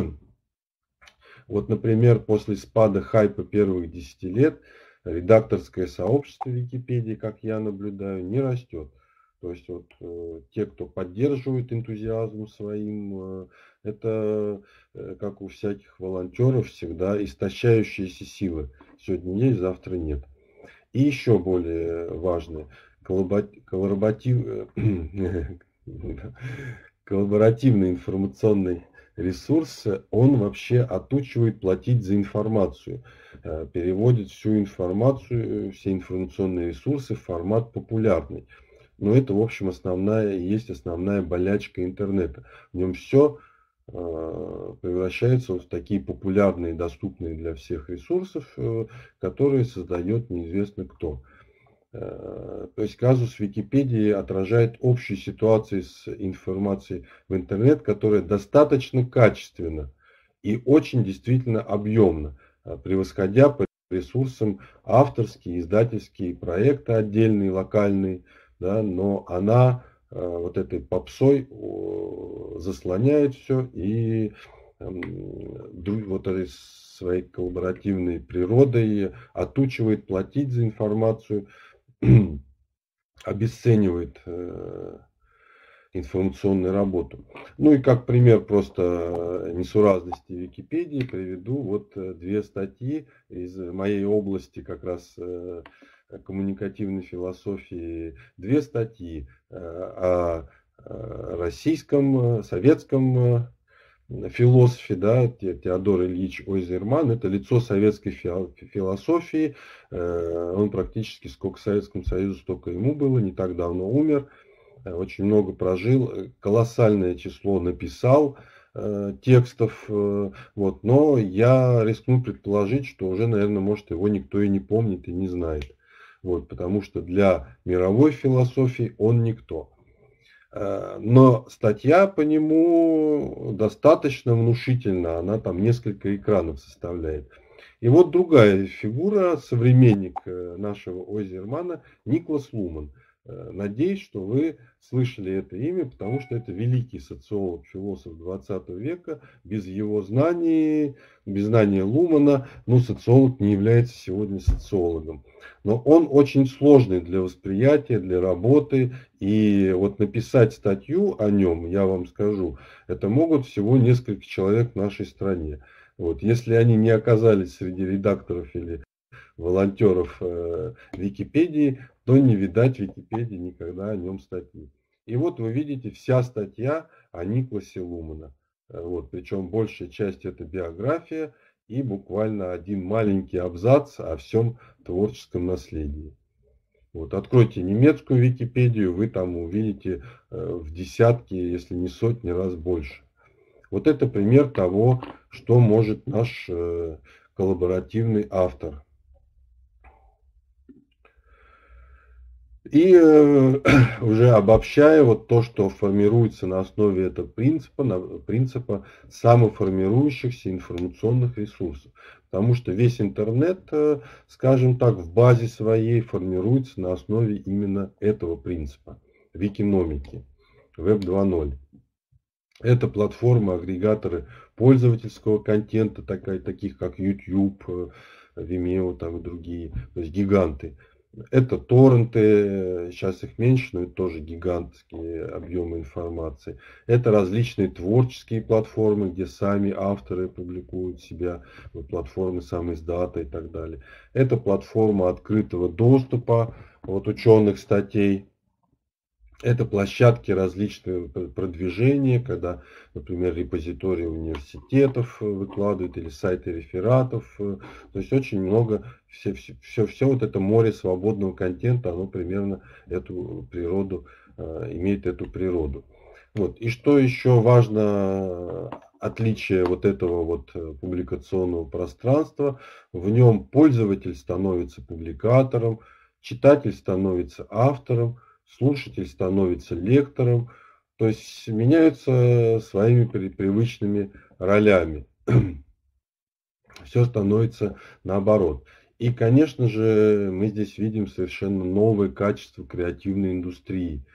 [SPEAKER 1] Вот, например, после спада хайпа первых десяти лет редакторское сообщество Википедии, как я наблюдаю, не растет. То есть вот э, те, кто поддерживает энтузиазм своим, э, это, э, как у всяких волонтеров, всегда истощающиеся силы. Сегодня есть, завтра нет. И еще более важное, коллаборатив... коллаборативный информационный ресурс, он вообще отучивает платить за информацию, переводит всю информацию, все информационные ресурсы в формат популярный. Но это, в общем, основная, есть основная болячка интернета. В нем все превращается в такие популярные, доступные для всех ресурсов, которые создает неизвестно кто. То есть казус Википедии отражает общую ситуацию с информацией в интернет, которая достаточно качественна и очень действительно объемна, превосходя по ресурсам авторские, издательские проекты отдельные, локальные, да, но она вот этой попсой заслоняет все и вот этой своей коллаборативной природой отучивает платить за информацию, обесценивает э, информационную работу. Ну и как пример просто несуразности Википедии приведу вот две статьи из моей области как раз э, коммуникативной философии. Две статьи э, о российском, советском философе, да, Теодор Ильич Ойзерман, это лицо советской философии, он практически сколько Советскому Союзу, столько ему было, не так давно умер, очень много прожил, колоссальное число написал текстов, вот, но я рискну предположить, что уже, наверное, может, его никто и не помнит и не знает, вот, потому что для мировой философии он никто. Но статья по нему достаточно внушительна, она там несколько экранов составляет. И вот другая фигура, современник нашего Ойзермана, Никлас Луман. Надеюсь, что вы слышали это имя, потому что это великий социолог, философ двадцатого века. Без его знаний, без знания Лумана, ну, социолог не является сегодня социологом. Но он очень сложный для восприятия, для работы. И вот написать статью о нем, я вам скажу, это могут всего несколько человек в нашей стране. Вот, если они не оказались среди редакторов или волонтеров э, Википедии, то не видать в Википедии никогда о нем статьи. И вот вы видите вся статья о Никласе Лумана. Вот, причем большая часть это биография и буквально один маленький абзац о всем творческом наследии. Вот, откройте немецкую Википедию, вы там увидите э, в десятки, если не сотни раз больше. Вот это пример того, что может наш э, коллаборативный автор. И э, уже обобщая, вот то, что формируется на основе этого принципа, на, принципа самоформирующихся информационных ресурсов. Потому что весь интернет, э, скажем так, в базе своей формируется на основе именно этого принципа, викиномики, веб два ноль. Это платформы, агрегаторы пользовательского контента, такая, таких как YouTube, Vimeo там и другие, то есть гиганты. Это торренты, сейчас их меньше, но это тоже гигантские объемы информации. Это различные творческие платформы, где сами авторы публикуют себя, платформы самоиздата и так далее. Это платформа открытого доступа от ученых статей. Это площадки различного продвижения, когда, например, репозитории университетов выкладывают или сайты рефератов. То есть очень много, все, все, все, все вот это море свободного контента, оно примерно эту природу, имеет эту природу. Вот. И что еще важно, отличие вот этого вот публикационного пространства, в нем пользователь становится публикатором, читатель становится автором, слушатель становится лектором, то есть меняются своими привычными ролями. Все становится наоборот. И, конечно же, мы здесь видим совершенно новые качества креативной индустрии.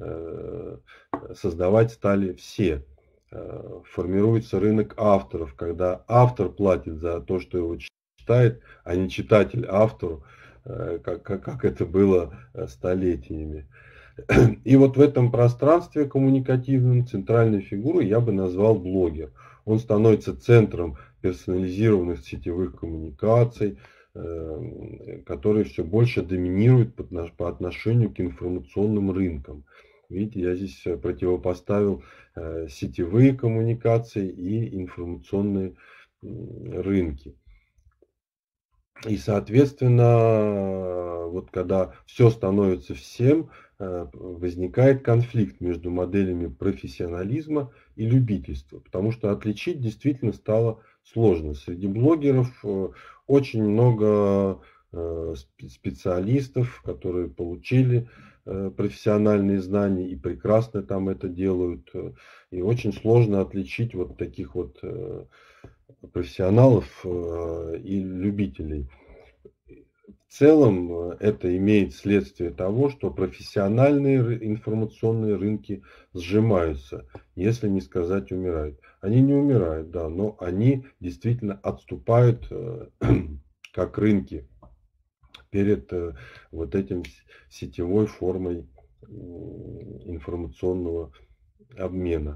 [SPEAKER 1] Создавать стали все. Формируется рынок авторов, когда автор платит за то, что его читает, а не читатель автору, как, как, как это было столетиями. И вот в этом пространстве коммуникативном центральной фигурой я бы назвал блогер. Он становится центром персонализированных сетевых коммуникаций, которые все больше доминируют по отношению к информационным рынкам. Видите, я здесь противопоставил сетевые коммуникации и информационные рынки. И, соответственно, вот когда все становится всем, возникает конфликт между моделями профессионализма и любительства, потому что отличить действительно стало сложно. Среди блогеров очень много специалистов, которые получили профессиональные знания и прекрасно там это делают. И очень сложно отличить вот таких вот профессионалов и любителей. В целом это имеет следствие того, что профессиональные информационные рынки сжимаются, если не сказать умирают. Они не умирают, да, но они действительно отступают как рынки перед вот этим сетевой формой информационного обмена.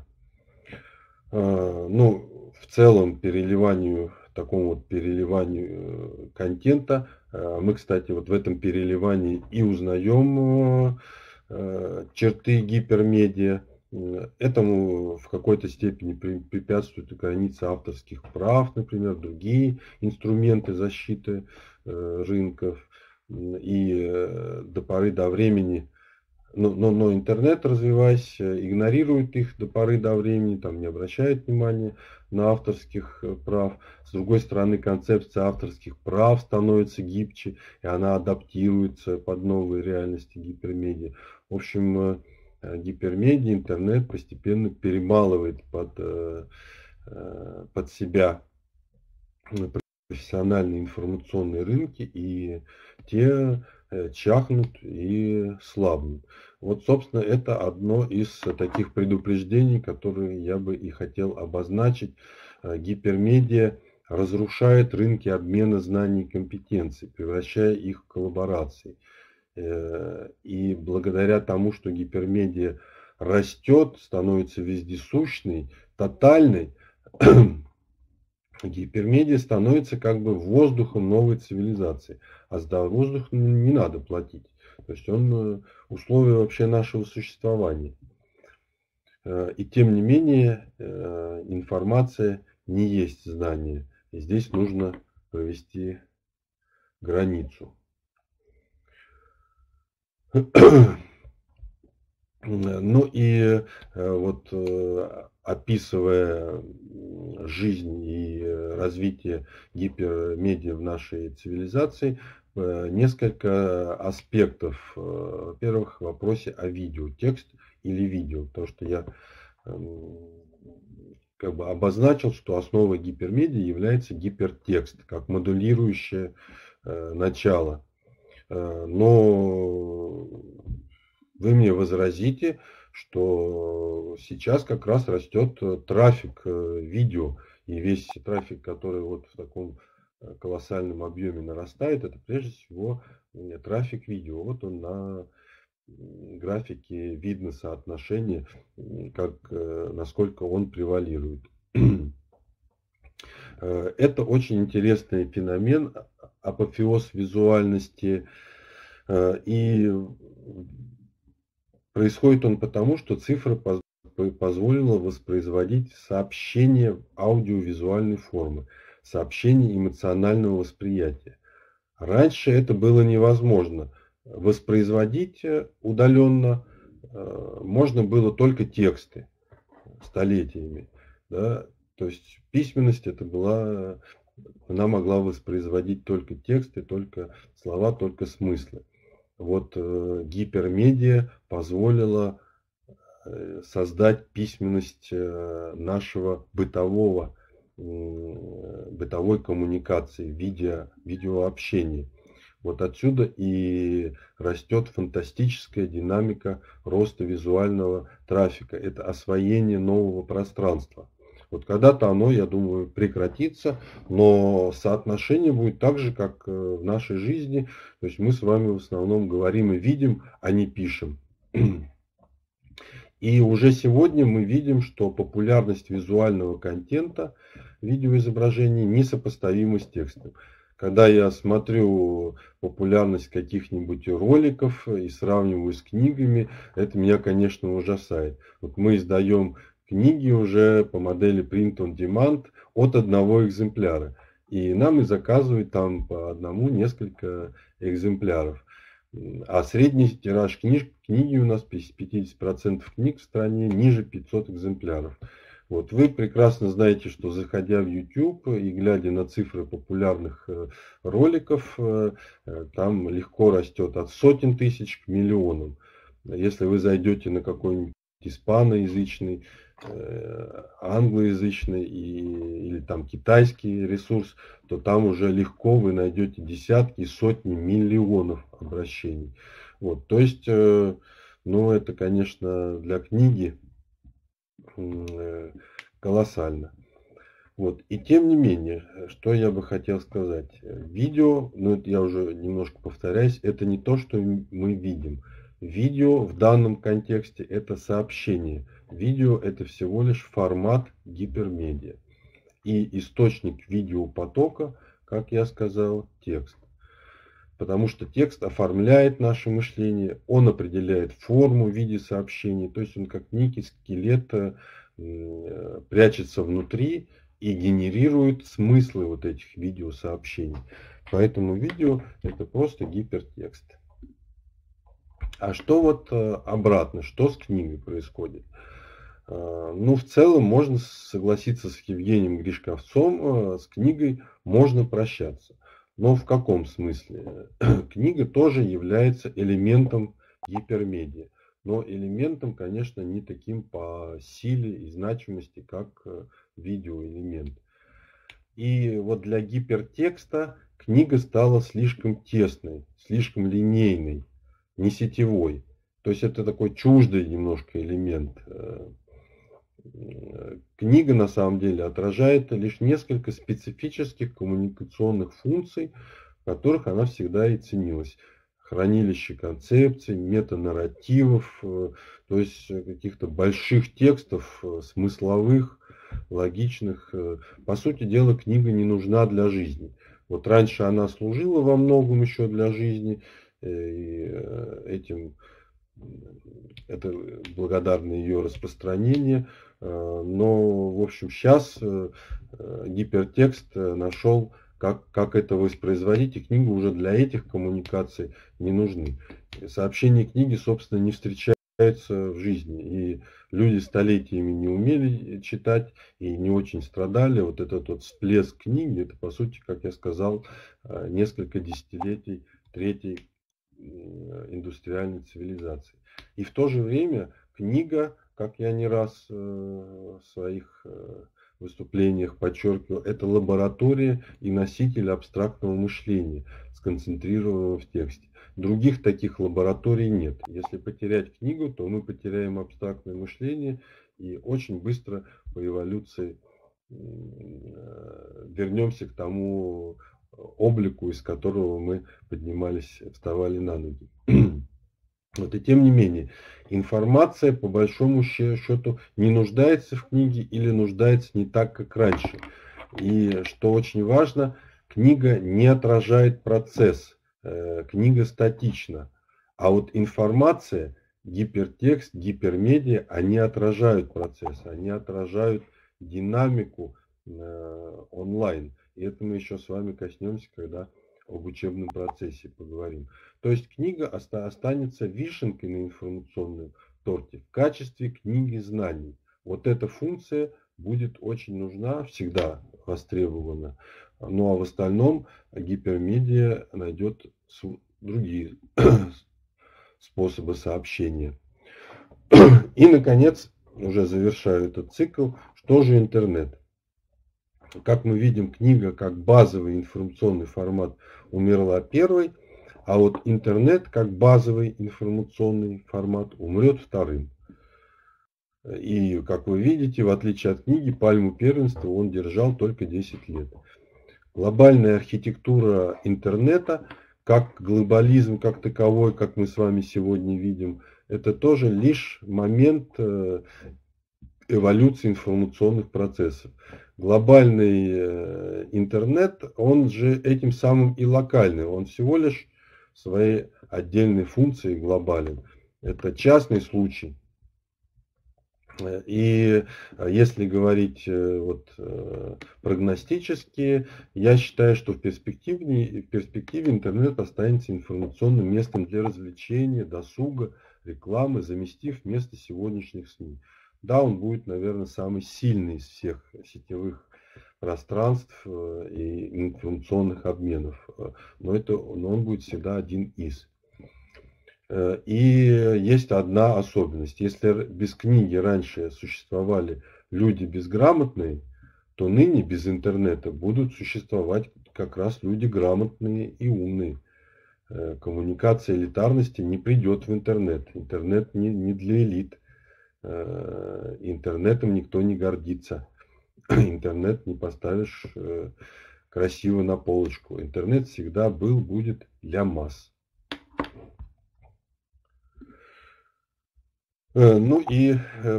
[SPEAKER 1] Ну, в целом переливанию, такому вот переливанию контента, мы, кстати, вот в этом переливании и узнаем черты гипермедиа. Этому в какой-то степени препятствуют и границы авторских прав, например, другие инструменты защиты рынков. И до поры до времени, но, но, но интернет, развиваясь, игнорирует их до поры до времени, там не обращает внимания на авторских прав. С другой стороны, концепция авторских прав становится гибче, и она адаптируется под новые реальности гипермедиа. В общем, гипермедиа, интернет постепенно перемалывает под, под себя профессиональные информационные рынки, и те чахнут и слабнут. Вот, собственно, это одно из таких предупреждений, которые я бы и хотел обозначить. Гипермедиа разрушает рынки обмена знаний и компетенций, превращая их в коллаборации. И благодаря тому, что гипермедиа растет, становится вездесущной, тотальной, гипермедиа становится как бы воздухом новой цивилизации. А за воздух не надо платить. То есть он условие вообще нашего существования. И тем не менее информация не есть знание. И здесь нужно провести границу. Ну и вот описывая жизнь и развитие гипермедиа в нашей цивилизации, несколько аспектов. Во-первых, в вопросе о видео, текст или видео, потому что я как бы обозначил, что основой гипермедиа является гипертекст, как модулирующее начало. Но вы мне возразите, что сейчас как раз растет трафик видео, и весь трафик, который вот в таком колоссальном объеме нарастает, это прежде всего трафик видео. Вот он на графике видно соотношение, как, насколько он превалирует. Это очень интересный феномен, апофеоз визуальности. И происходит он потому, что цифра позволила воспроизводить сообщение в аудиовизуальной формы, сообщение эмоционального восприятия. Раньше это было невозможно. Воспроизводить удаленно можно было только тексты столетиями. Да? То есть письменность это была, она могла воспроизводить только тексты, только слова, только смыслы. Вот э, гипермедиа позволила э, создать письменность э, нашего бытового, э, бытовой коммуникации, видео, видеообщения. Вот отсюда и растет фантастическая динамика роста визуального трафика. Это освоение нового пространства. Вот когда-то оно, я думаю, прекратится, но соотношение будет так же, как в нашей жизни. То есть мы с вами в основном говорим и видим, а не пишем. И уже сегодня мы видим, что популярность визуального контента, видеоизображений несопоставима с текстом. Когда я смотрю популярность каких-нибудь роликов и сравниваю с книгами, это меня, конечно, ужасает. Вот мы издаем книги уже по модели Print on Demand от одного экземпляра. И нам и заказывают там по одному несколько экземпляров. А средний тираж книг, книги у нас пятьдесят процентов книг в стране ниже пятисот экземпляров. Вот вы прекрасно знаете, что заходя в YouTube и глядя на цифры популярных роликов, там легко растет от сотен тысяч к миллионам. Если вы зайдете на какой-нибудь испаноязычный, англоязычный и, или там китайский ресурс, то там уже легко вы найдете десятки, сотни миллионов обращений. Вот, то есть, ну, это, конечно, для книги колоссально. Вот, и тем не менее, что я бы хотел сказать. Видео, ну, это я уже немножко повторяюсь, это не то, что мы видим. Видео в данном контексте это сообщение. Видео это всего лишь формат гипермедиа. И источник видеопотока, как я сказал, текст. Потому что текст оформляет наше мышление, он определяет форму в виде сообщений. То есть он как некий скелет э, прячется внутри и генерирует смыслы вот этих видеосообщений. Поэтому видео это просто гипертекст. А что вот обратно, что с книгой происходит? Ну, в целом можно согласиться с Евгением Гришковцом, с книгой можно прощаться. Но в каком смысле? Книга тоже является элементом гипермедиа. Но элементом, конечно, не таким по силе и значимости, как видеоэлемент. И вот для гипертекста книга стала слишком тесной, слишком линейной, не сетевой. То есть это такой чуждый немножко элемент. Книга на самом деле отражает лишь несколько специфических коммуникационных функций, в которых она всегда и ценилась. Хранилище концепций, метанарративов, то есть каких-то больших текстов, смысловых, логичных. По сути дела, книга не нужна для жизни. Вот раньше она служила во многом еще для жизни, и этим это благодарно ее распространение. Но, в общем, сейчас гипертекст нашел, как, как это воспроизводить, и книги уже для этих коммуникаций не нужны. Сообщения книги, собственно, не встречаются в жизни. И люди столетиями не умели читать и не очень страдали. Вот этот вот всплеск книги, это, по сути, как я сказал, несколько десятилетий третьей индустриальной цивилизации. И в то же время книга, как я не раз в своих выступлениях подчеркивал, это лаборатория и носитель абстрактного мышления, сконцентрированного в тексте. Других таких лабораторий нет. Если потерять книгу, то мы потеряем абстрактное мышление, и очень быстро по эволюции вернемся к тому облику, из которого мы поднимались, вставали на ноги. Вот, и тем не менее, информация по большому счету не нуждается в книге или нуждается не так, как раньше. И что очень важно, книга не отражает процесс, книга статична. А вот информация, гипертекст, гипермедиа, они отражают процесс, они отражают динамику онлайн. И это мы еще с вами коснемся, когда об учебном процессе поговорим. То есть книга останется вишенкой на информационном торте в качестве книги знаний. Вот эта функция будет очень нужна, всегда востребована. Ну а в остальном гипермедиа найдет другие способы сообщения. И, наконец, уже завершаю этот цикл, что же интернет? Как мы видим, книга как базовый информационный формат умерла первой, а вот интернет как базовый информационный формат умрет вторым. И, как вы видите, в отличие от книги, пальму первенства он держал только десять лет. Глобальная архитектура интернета, как глобализм как таковой, как мы с вами сегодня видим, это тоже лишь момент эволюции информационных процессов. Глобальный интернет, он же этим самым и локальный, он всего лишь своей отдельной функцией глобален. Это частный случай. И если говорить вот, прогностически, я считаю, что в перспективе, в перспективе интернет останется информационным местом для развлечения, досуга, рекламы, заместив место сегодняшних СМИ. Да, он будет, наверное, самый сильный из всех сетевых пространств и информационных обменов, но, это, но он будет всегда один из. И есть одна особенность. Если без книги раньше существовали люди безграмотные, то ныне без интернета будут существовать как раз люди грамотные и умные. Коммуникация элитарности не придет в интернет. Интернет не, не для элит. Интернетом никто не гордится. Интернет не поставишь красиво на полочку. Интернет всегда был, будет для масс. Ну и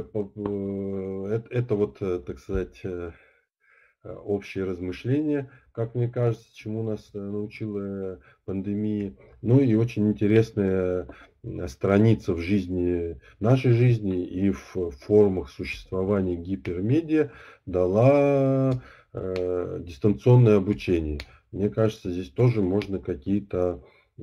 [SPEAKER 1] это вот, так сказать, общее размышление, как мне кажется, чему нас научила пандемия. Ну и очень интересная страница в жизни, нашей жизни и в формах существования гипермедиа дала э, дистанционное обучение. Мне кажется, здесь тоже можно какие-то э,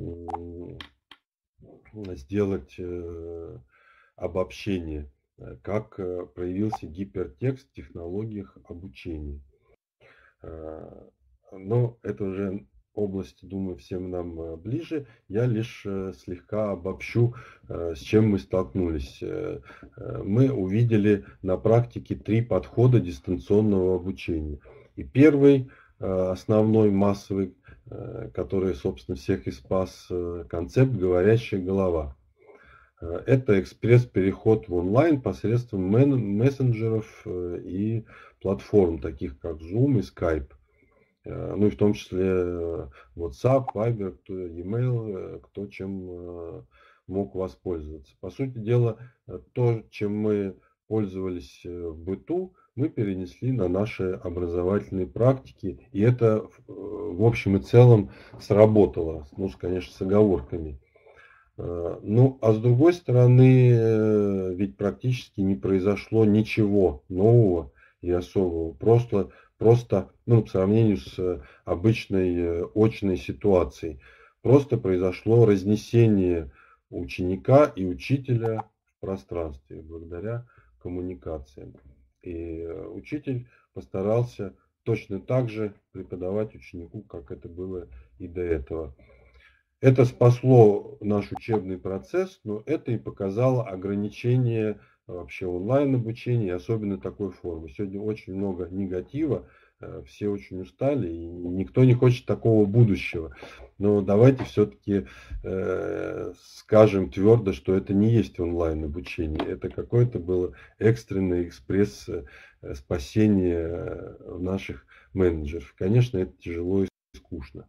[SPEAKER 1] сделать э, обобщения, как проявился гипертекст в технологиях обучения. Но это уже область, думаю, всем нам ближе. Я лишь слегка обобщу, с чем мы столкнулись. Мы увидели на практике три подхода дистанционного обучения. И первый, основной, массовый, который, собственно, всех и спас, концепт «говорящая голова». Это экспресс-переход в онлайн посредством мессенджеров и платформ, таких как Zoom и Skype. Ну и в том числе WhatsApp, Viber, e-mail, кто чем мог воспользоваться. По сути дела, то, чем мы пользовались в быту, мы перенесли на наши образовательные практики. И это в общем и целом сработало. Ну, конечно, с оговорками. Ну, а с другой стороны, ведь практически не произошло ничего нового и особого. Просто, просто ну, по сравнению с обычной очной ситуацией, просто произошло разнесение ученика и учителя в пространстве благодаря коммуникациям. И учитель постарался точно так же преподавать ученику, как это было и до этого. Это спасло наш учебный процесс, но это и показало ограничение вообще онлайн-обучения, особенно такой формы. Сегодня очень много негатива, все очень устали, и никто не хочет такого будущего. Но давайте все-таки э, скажем твердо, что это не есть онлайн-обучение. Это какое-то было экстренное экспресс-спасение наших менеджеров. Конечно, это тяжело и скучно.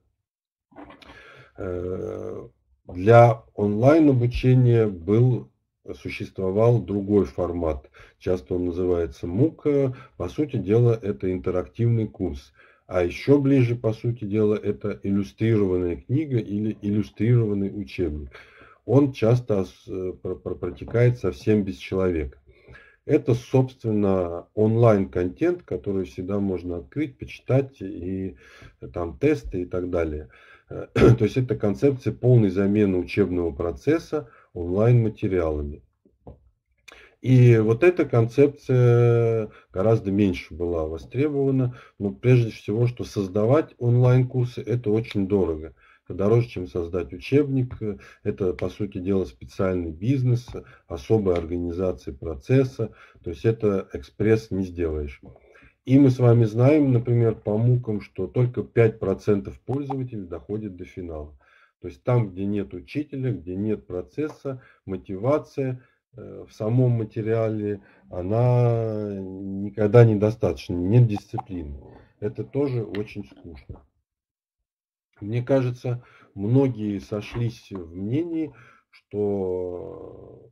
[SPEAKER 1] Э, для онлайн-обучения был существовал другой формат. Часто он называется мук. По сути дела, это интерактивный курс. А еще ближе, по сути дела, это иллюстрированная книга или иллюстрированный учебник. Он часто протекает совсем без человека. Это, собственно, онлайн-контент, который всегда можно открыть, почитать, и там тесты и так далее. То есть это концепция полной замены учебного процесса онлайн-материалами. И вот эта концепция гораздо меньше была востребована. Но прежде всего, что создавать онлайн-курсы, это очень дорого. Это дороже, чем создать учебник. Это, по сути дела, специальный бизнес, особая организация процесса. То есть это экспресс не сделаешь. И мы с вами знаем, например, по мукам, что только пять процентов пользователей доходит до финала. То есть там, где нет учителя, где нет процесса, мотивация в самом материале, она никогда недостаточна, нет дисциплины. Это тоже очень скучно. Мне кажется, многие сошлись в мнении, что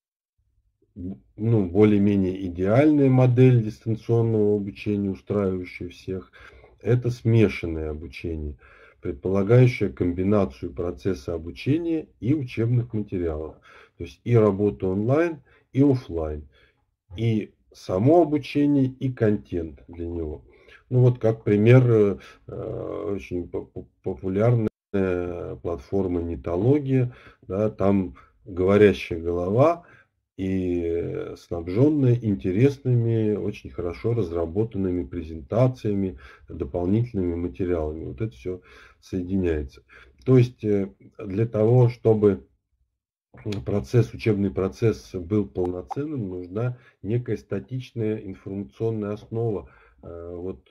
[SPEAKER 1] ну, более-менее идеальная модель дистанционного обучения, устраивающая всех, это смешанное обучение, предполагающее комбинацию процесса обучения и учебных материалов. То есть и работу онлайн, и офлайн. И само обучение, и контент для него. Ну вот как пример, очень популярная платформа Нетология, да, там говорящая голова и снабженная интересными, очень хорошо разработанными презентациями, дополнительными материалами. Вот это все соединяется. То есть для того, чтобы процесс, учебный процесс был полноценным, нужна некая статичная информационная основа, вот,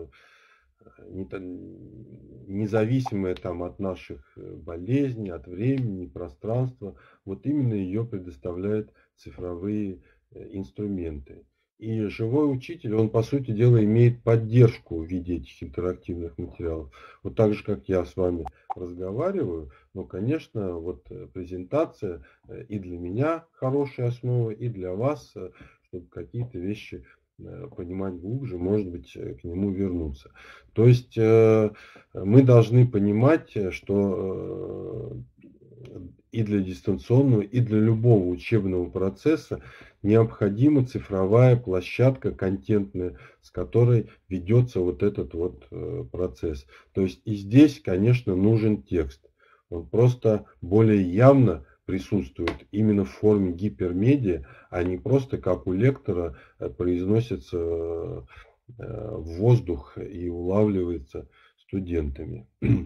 [SPEAKER 1] независимая там от наших болезней, от времени, пространства. Вот именно ее предоставляют цифровые инструменты. И живой учитель, он, по сути дела, имеет поддержку в виде этих интерактивных материалов. Вот так же, как я с вами разговариваю, но, конечно, вот презентация и для меня хорошая основа, и для вас, чтобы какие-то вещи понимать глубже, может быть, к нему вернуться. То есть мы должны понимать, что и для дистанционного, и для любого учебного процесса необходима цифровая площадка контентная, с которой ведется вот этот вот процесс. То есть и здесь, конечно, нужен текст. Он просто более явно присутствует именно в форме гипермедиа, а не просто как у лектора произносится в воздух и улавливается студентами.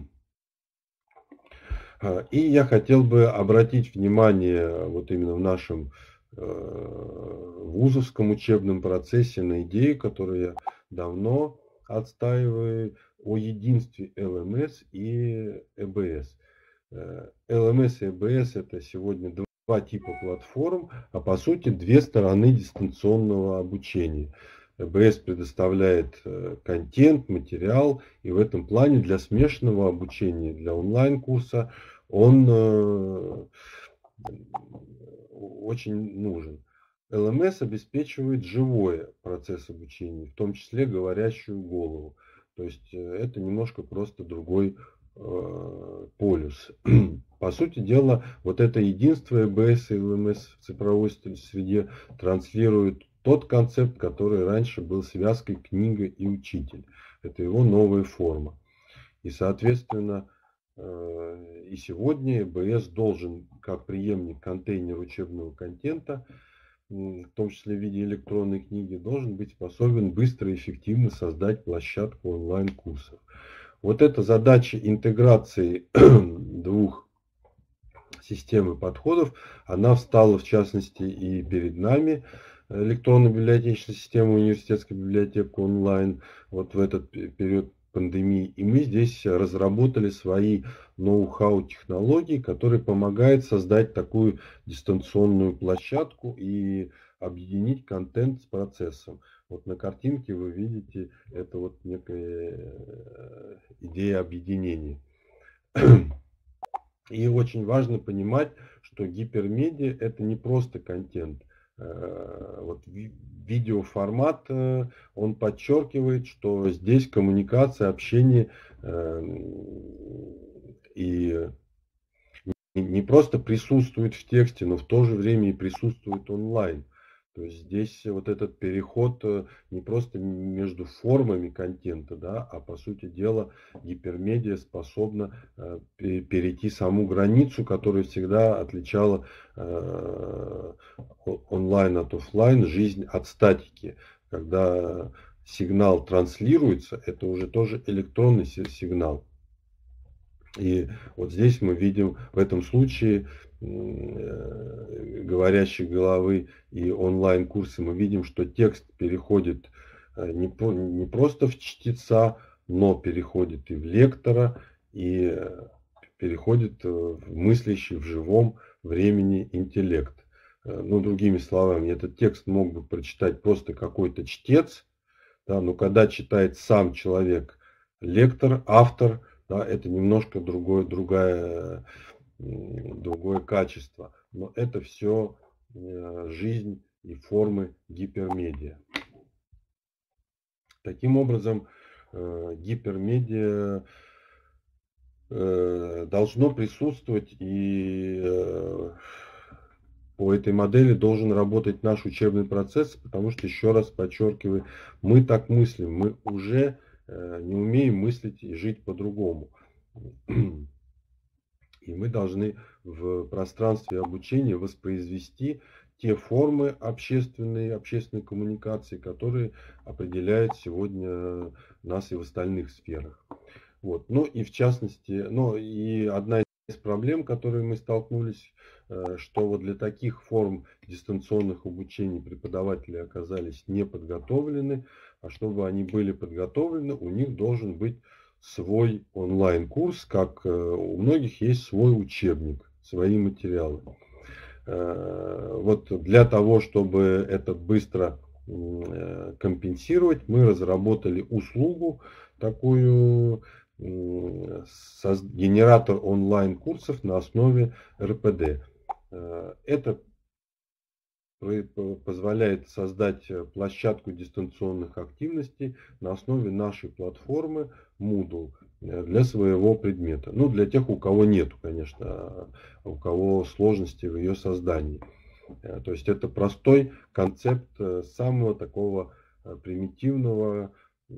[SPEAKER 1] И я хотел бы обратить внимание вот именно в нашем вузовском учебном процессе на идею, которую я давно отстаиваю, о единстве эл эм эс и э бэ эс. эл эм эс и э бэ эс это сегодня два типа платформ, а по сути две стороны дистанционного обучения. э бэ эс предоставляет контент, материал, и в этом плане для смешанного обучения, для онлайн-курса он очень нужен. эл эм эс обеспечивает живой процесс обучения, в том числе говорящую голову. То есть это немножко просто другой э, полюс. По сути дела, вот это единство э бэ эс и эл эм эс в цифровой среде транслирует тот концепт, который раньше был связкой книга и учитель. Это его новая форма. И, соответственно, и сегодня э бэ эс должен, как преемник контейнера учебного контента, в том числе в виде электронной книги, должен быть способен быстро и эффективно создать площадку онлайн-курсов. Вот эта задача интеграции двух системы подходов, она встала в частности и перед нами, электронно-библиотечная система университетской библиотеки онлайн, вот в этот период пандемии. И мы здесь разработали свои ноу-хау технологии, которые помогают создать такую дистанционную площадку и объединить контент с процессом. Вот на картинке вы видите, это вот некая идея объединения. И очень важно понимать, что гипермедиа это не просто контент. Вот видеоформат, он подчеркивает, что здесь коммуникация, общение и не просто присутствует в тексте, но в то же время и присутствует онлайн. То есть здесь вот этот переход не просто между формами контента, да, а по сути дела гипермедиа способна перейти саму границу, которая всегда отличала онлайн от офлайн, жизнь от статики. Когда сигнал транслируется, это уже тоже электронный сигнал. И вот здесь мы видим в этом случае говорящей головы и онлайн-курсы, мы видим, что текст переходит не, по, не просто в чтеца, но переходит и в лектора, и переходит в мыслящий в живом времени интеллект. Ну, другими словами, этот текст мог бы прочитать просто какой-то чтец, да, но когда читает сам человек, лектор, автор, да, это немножко другое, другое, другое качество. Но это все жизнь и формы гипермедиа. Таким образом, гипермедиа должно присутствовать, и по этой модели должен работать наш учебный процесс, потому что, еще раз подчеркиваю, мы так мыслим, мы уже не умеем мыслить и жить по-другому. И мы должны в пространстве обучения воспроизвести те формы общественной, общественной коммуникации, которые определяют сегодня нас и в остальных сферах. Вот. Ну и в частности, ну и одна из проблем, с которой мы столкнулись, что вот для таких форм дистанционных обучений преподаватели оказались не подготовлены, а чтобы они были подготовлены, у них должен быть свой онлайн-курс, как у многих есть свой учебник, свои материалы. Вот для того, чтобы это быстро компенсировать, мы разработали услугу, такую генератор онлайн-курсов на основе эр пэ дэ. Это позволяет создать площадку дистанционных активностей на основе нашей платформы Moodle для своего предмета. Ну, для тех, у кого нету, конечно, у кого сложности в ее создании. То есть это простой концепт самого такого примитивного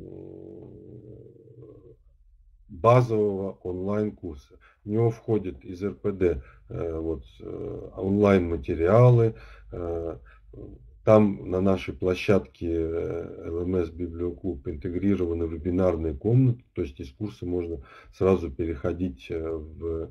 [SPEAKER 1] базового онлайн-курса. В него входит из эр пэ дэ вот, онлайн-материалы. Там на нашей площадке эл эм эс Библиоклуб интегрированы вебинарные комнаты. То есть из курса можно сразу переходить в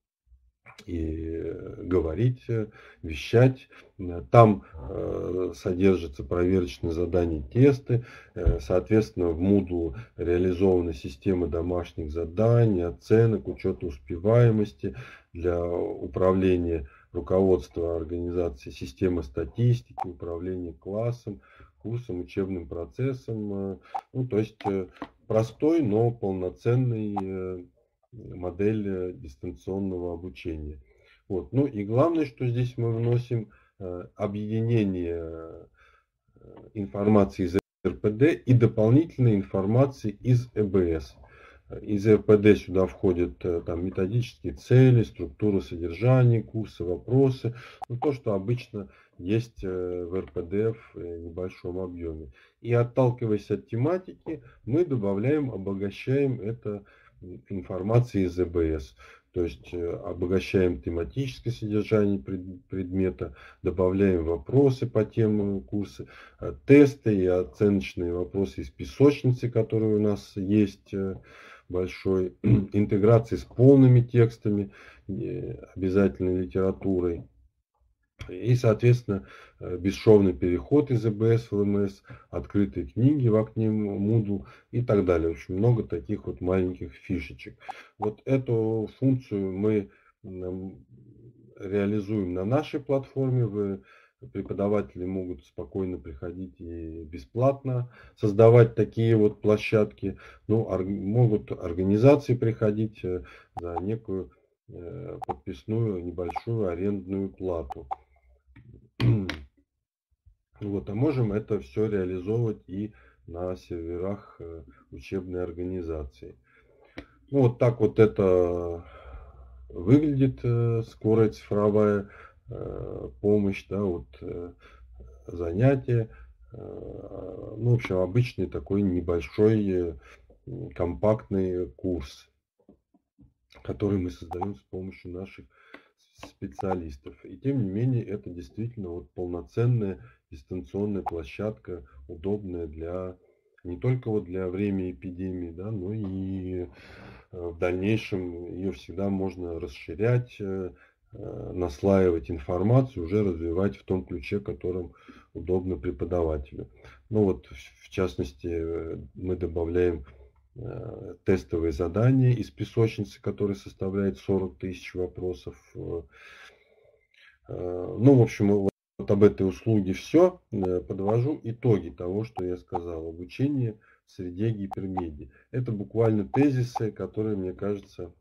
[SPEAKER 1] и говорить, вещать. Там э, содержатся проверочные задания, тесты. Э, соответственно, в Moodle реализована система домашних заданий, оценок, учета успеваемости для управления руководства организации, системы статистики, управления классом, курсом, учебным процессом. Ну, то есть э, простой, но полноценный э, модель дистанционного обучения. Вот. Ну и главное, что здесь мы вносим объединение информации из эр пэ дэ и дополнительной информации из э бэ эс. Из эр пэ дэ сюда входят там, методические цели, структура содержания курса, вопросы. Ну, то, что обычно есть в эр пэ дэ в небольшом объеме. И отталкиваясь от тематики, мы добавляем, обогащаем это информации из э бэ эс. То есть обогащаем тематическое содержание предмета, добавляем вопросы по темам курса, тесты и оценочные вопросы из песочницы, которые у нас есть большой, интеграции с полными текстами, обязательной литературой. И, соответственно, бесшовный переход из и бэ эс в эл эм эс, открытые книги в окне Moodle и так далее. В общем, много таких вот маленьких фишечек. Вот эту функцию мы реализуем на нашей платформе. Вы, преподаватели, могут спокойно приходить и бесплатно создавать такие вот площадки. Ну, ор- могут организации приходить за некую э, подписную небольшую арендную плату. Вот, а можем это все реализовывать и на серверах э, учебной организации. Ну, вот так вот это выглядит э, скорая цифровая э, помощь, да, вот э, занятия. Э, ну, в общем, обычный такой небольшой э, компактный курс, который мы создаем с помощью наших специалистов. И тем не менее, это действительно вот полноценная дистанционная площадка, удобная для не только вот для времени эпидемии, да, но и в дальнейшем ее всегда можно расширять, наслаивать информацию, уже развивать в том ключе, которым удобно преподавателю. Ну вот, в частности, мы добавляем тестовые задания из песочницы, которые составляют сорок тысяч вопросов. Ну, в общем, вот об этой услуге все. Подвожу итоги того, что я сказал. Обучение в среде гипермедии. Это буквально тезисы, которые, мне кажется,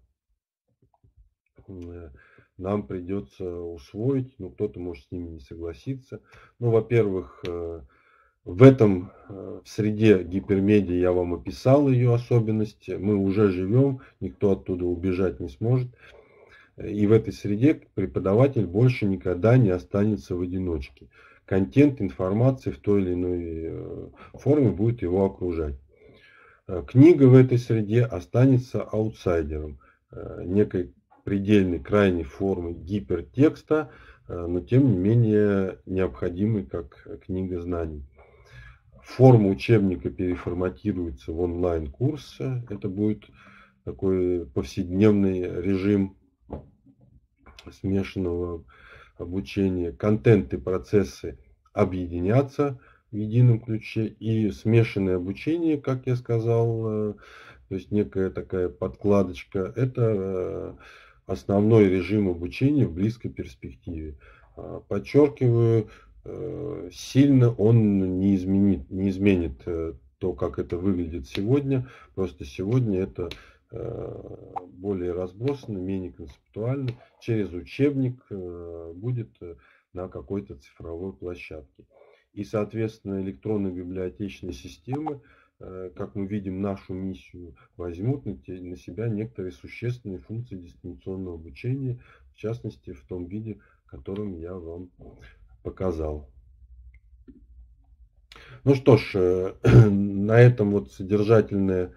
[SPEAKER 1] нам придется усвоить. Ну, кто-то может с ними не согласиться. Ну, во-первых, в этом, в среде гипермедии я вам описал ее особенности. Мы уже живем, никто оттуда убежать не сможет. И в этой среде преподаватель больше никогда не останется в одиночке. Контент, информация в той или иной форме будет его окружать. Книга в этой среде останется аутсайдером, некой предельной крайней формы гипертекста, но тем не менее необходимой как книга знаний. Форма учебника переформатируется в онлайн-курс. Это будет такой повседневный режим смешанного обучения. Контент и процессы объединятся в едином ключе. И смешанное обучение, как я сказал, то есть некая такая подкладочка, это основной режим обучения в близкой перспективе. Подчеркиваю, сильно он не изменит, не изменит то, как это выглядит сегодня. Просто сегодня это более разбросано, менее концептуально. Через учебник будет на какой-то цифровой площадке. И, соответственно, электронные библиотечные системы, как мы видим, нашу миссию возьмут на себя некоторые существенные функции дистанционного обучения, в частности, в том виде, в котором я вам показал. Ну что ж, на этом вот содержательное,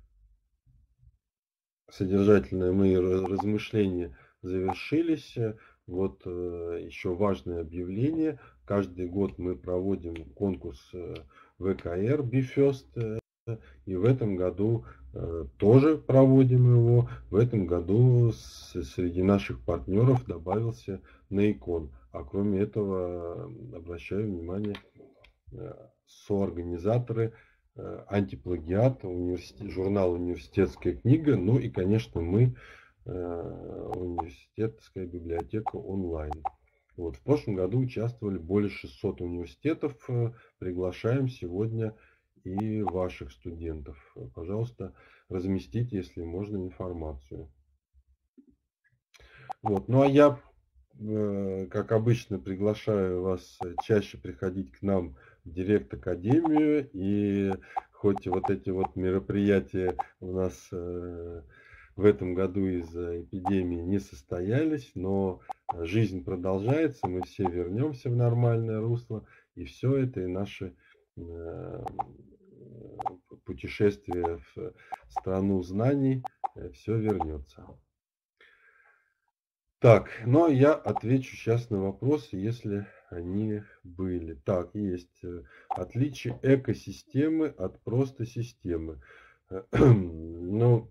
[SPEAKER 1] содержательные мои размышления завершились. Вот еще важное объявление. Каждый год мы проводим конкурс вэ ка эр BeFirst. И в этом году тоже проводим его. В этом году среди наших партнеров добавился Наикон. А кроме этого, обращаю внимание, соорганизаторы антиплагиат, университет, журнал «Университетская книга», ну и, конечно, мы, университетская библиотека онлайн. Вот. В прошлом году участвовали более шестисот университетов. Приглашаем сегодня и ваших студентов. Пожалуйста, разместите, если можно, информацию. Вот. Ну а я, как обычно, приглашаю вас чаще приходить к нам в Директ-академию. И хоть вот эти вот мероприятия у нас в этом году из-за эпидемии не состоялись, но жизнь продолжается, мы все вернемся в нормальное русло, и все это, и наши путешествия в страну знаний, все вернется. Так, ну я отвечу сейчас на вопросы, если они были. Так, есть отличие экосистемы от просто системы. Ну,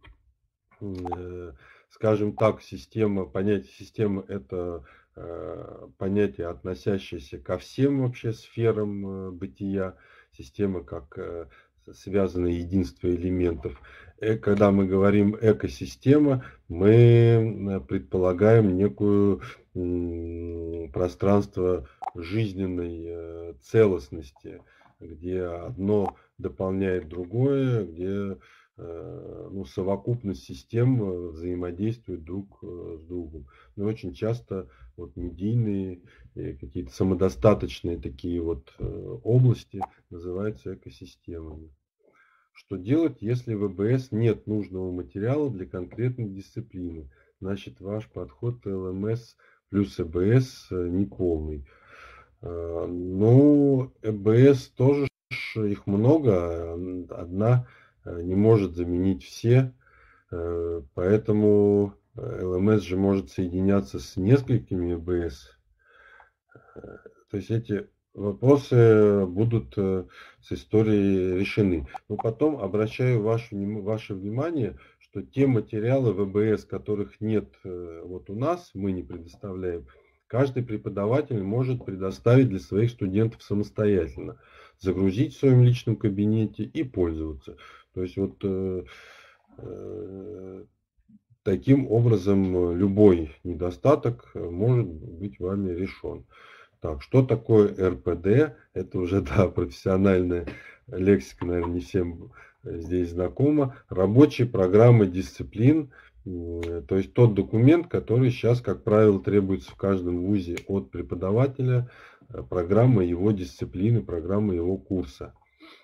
[SPEAKER 1] скажем так, система, понятие системы — это понятие, относящееся ко всем вообще сферам бытия. Система как связанное единство элементов. Когда мы говорим экосистема, мы предполагаем некую пространство жизненной целостности, где одно дополняет другое, где ну, совокупность систем взаимодействует друг с другом. Но очень часто вот медийные, какие-то самодостаточные такие вот области называются экосистемами. Что делать, если в ЭБС нет нужного материала для конкретной дисциплины? Значит, ваш подход ЛМС плюс ЭБС неполный. Ну, ЭБС тоже, их много, одна не может заменить все, поэтому ЛМС же может соединяться с несколькими ЭБС. То есть эти вопросы будут с историей решены. Но потом обращаю ваше, ваше внимание, что те материалы в ЭБС, которых нет вот у нас, мы не предоставляем, каждый преподаватель может предоставить для своих студентов самостоятельно, загрузить в своем личном кабинете и пользоваться. То есть вот э, э, таким образом любой недостаток может быть вами решен. Так, что такое эр пэ дэ? Это уже, да, профессиональная лексика, наверное, не всем здесь знакома. Рабочие программы дисциплин, то есть тот документ, который сейчас, как правило, требуется в каждом вузе от преподавателя, программа его дисциплины, программа его курса